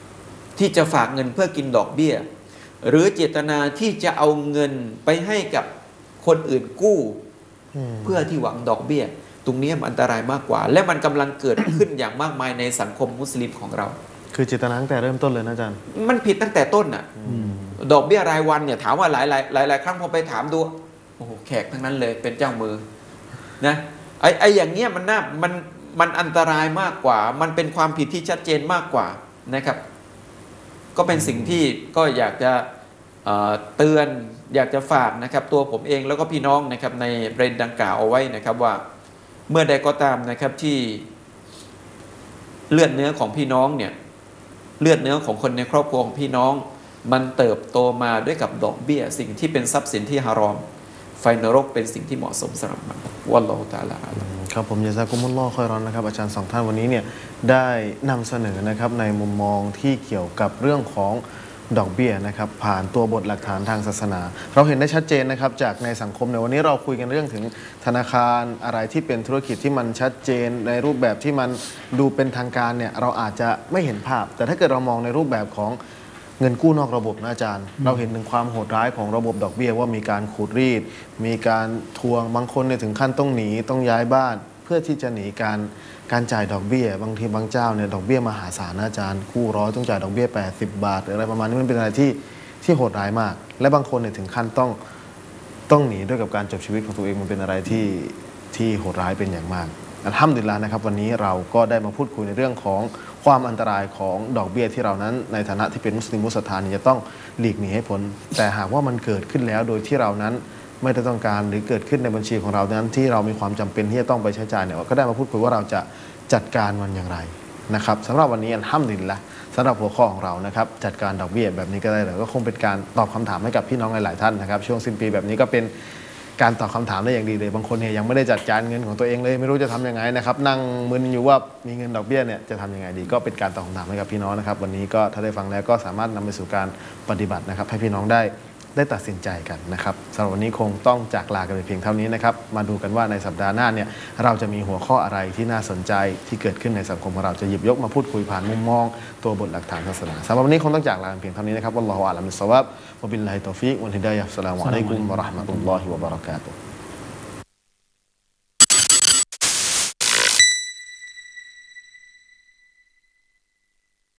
ที่จะฝากเงินเพื่อกินดอกเบี้ยหรือเจตนาที่จะเอาเงินไปให้กับคนอื่นกู้เพื่อที่หวังดอกเบี้ยตรงนี้มันอันตรายมากกว่าและมันกำลังเกิดขึ้นอย่างมากมายในสังคมมุสลิมของเราคือเจตนาตั้งแต่เริ่มต้นเลยนะอาจารย์มันผิดตั้งแต่ต้นน่ะดอกเบี้ยรายวันเนี่ยถามว่าหลายหลายหลายหลายครั้งพอไปถามดูโอ้โหแขกทั้งนั้นเลยเป็นเจ้ามือนะไอ้ไอ้อย่างเงี้ยมันน่ามันมันอันตรายมากกว่ามันเป็นความผิดที่ชัดเจนมากกว่านะครับก็เป็นสิ่งที่ก็อยากจะเตือนอยากจะฝากนะครับตัวผมเองแล้วก็พี่น้องนะครับในประเด็นดังกล่าวเอาไว้นะครับว่าเมื่อใดก็ตามนะครับที่เลือดเนื้อของพี่น้องเนี่ยเลือดเนื้อของคนในครอบครัวของพี่น้องมันเติบโตมาด้วยกับดอกเบี้ยสิ่งที่เป็นทรัพย์สินที่ฮารอมไฟนรกเป็นสิ่งที่เหมาะสมสำหรับมันวัลลอฮุตะอาลาอาลัมครับผมยะซากุมุลลอฮ์คอยรอนนะครับอาจารย์สองท่านวันนี้เนี่ยได้นำเสนอนะครับในมุมมองที่เกี่ยวกับเรื่องของดอกเบี้ยนะครับผ่านตัวบทหลักฐานทางศาสนาเราเห็นได้ชัดเจนนะครับจากในสังคมในวันนี้เราคุยกันเรื่องถึงธนาคารอะไรที่เป็นธุรกิจที่มันชัดเจนในรูปแบบที่มันดูเป็นทางการเนี่ยเราอาจจะไม่เห็นภาพแต่ถ้าเกิดเรามองในรูปแบบของเงินกู้นอกระบบนะอาจารย์เราเห็นถึงความโหดร้ายของระบบดอกเบี้ยว่ามีการขูดรีดมีการทวงบางคนเนี่ยถึงขั้นต้องหนีต้องย้ายบ้านเพื่อที่จะหนีการการจ่ายดอกเบี้ยบางทีบางเจ้าเนี่ยดอกเบี้ยมหาศาลนะอาจารย์กู้ร้อยต้องจ่ายดอกเบี้ยแปดสิบบาทหรืออะไรประมาณนี้มันเป็นอะไรที่ที่โหดร้ายมากและบางคนเนี่ยถึงขั้นต้องต้องหนีด้วยกับการจบชีวิตของตัวเองมันเป็นอะไรที่ที่โหดร้ายเป็นอย่างมากอัลฮัมดุลิลลาห์นะครับวันนี้เราก็ได้มาพูดคุยในเรื่องของความอันตรายของดอกเบี้ยที่เรานั้นในฐานะที่เป็นมุสลิมมุสลิมจะต้องหลีกหนีให้พ้นแต่หากว่ามันเกิดขึ้นแล้วโดยที่เรานั้นไม่ได้ต้องการหรือเกิดขึ้นในบัญชีของเรานั้นที่เรามีความจำเป็นที่จะต้องไปใช้จ่ายเนี่ยก็ได้มาพูดคุยว่าเราจะจัดการมันอย่างไรนะครับสำหรับวันนี้อัลฮัมดุลิลละห์สำหรับหัวข้อของเรานะครับจัดการดอกเบี้ยแบบนี้ก็ได้เลยก็คงเป็นการตอบคำถามให้กับพี่น้องหลายๆท่านนะครับช่วงสิ้นปีแบบนี้ก็เป็นการตอบคำถามได้อย่างดีเลยบางคนเนี่ยยังไม่ได้จัดการเงินของตัวเองเลยไม่รู้จะทำยังไงนะครับนั่งมึนอยู่ว่ามีเงินดอกเบี้ยเนี่ยจะทำยังไงดีก็เป็นการตอบคำถามให้กับพี่น้องนะครับวันนี้ก็ถ้าได้ฟังแล้วก็สามารถนำไปสู่การปฏิบัตินะครับให้พี่น้องได้ได้ตัดสินใจกันนะครับสำหรับวันนี้คงต้องจากลากันไปเพียงเท่านี้นะครับมาดูกันว่าในสัปดาห์หน้าเนี่ยเราจะมีหัวข้ออะไรที่น่าสนใจที่เกิดขึ้นในสังคมของเราจะหยิบยกมาพูดคุยผ่านมุมมองตัวบทหลักฐานศาสนาสำหรับวันนี้คงต้องจากลากันเพียงเท่านี้นะครับวัลลอฮุอะลัมบิศศอวาบวะบิลลาฮิตตอฟิกวัลฮิดายะฮ์อัสสลามุอะลัยกุมวะเราะห์มะตุลลอฮิวะบะเราะกาตุฮ์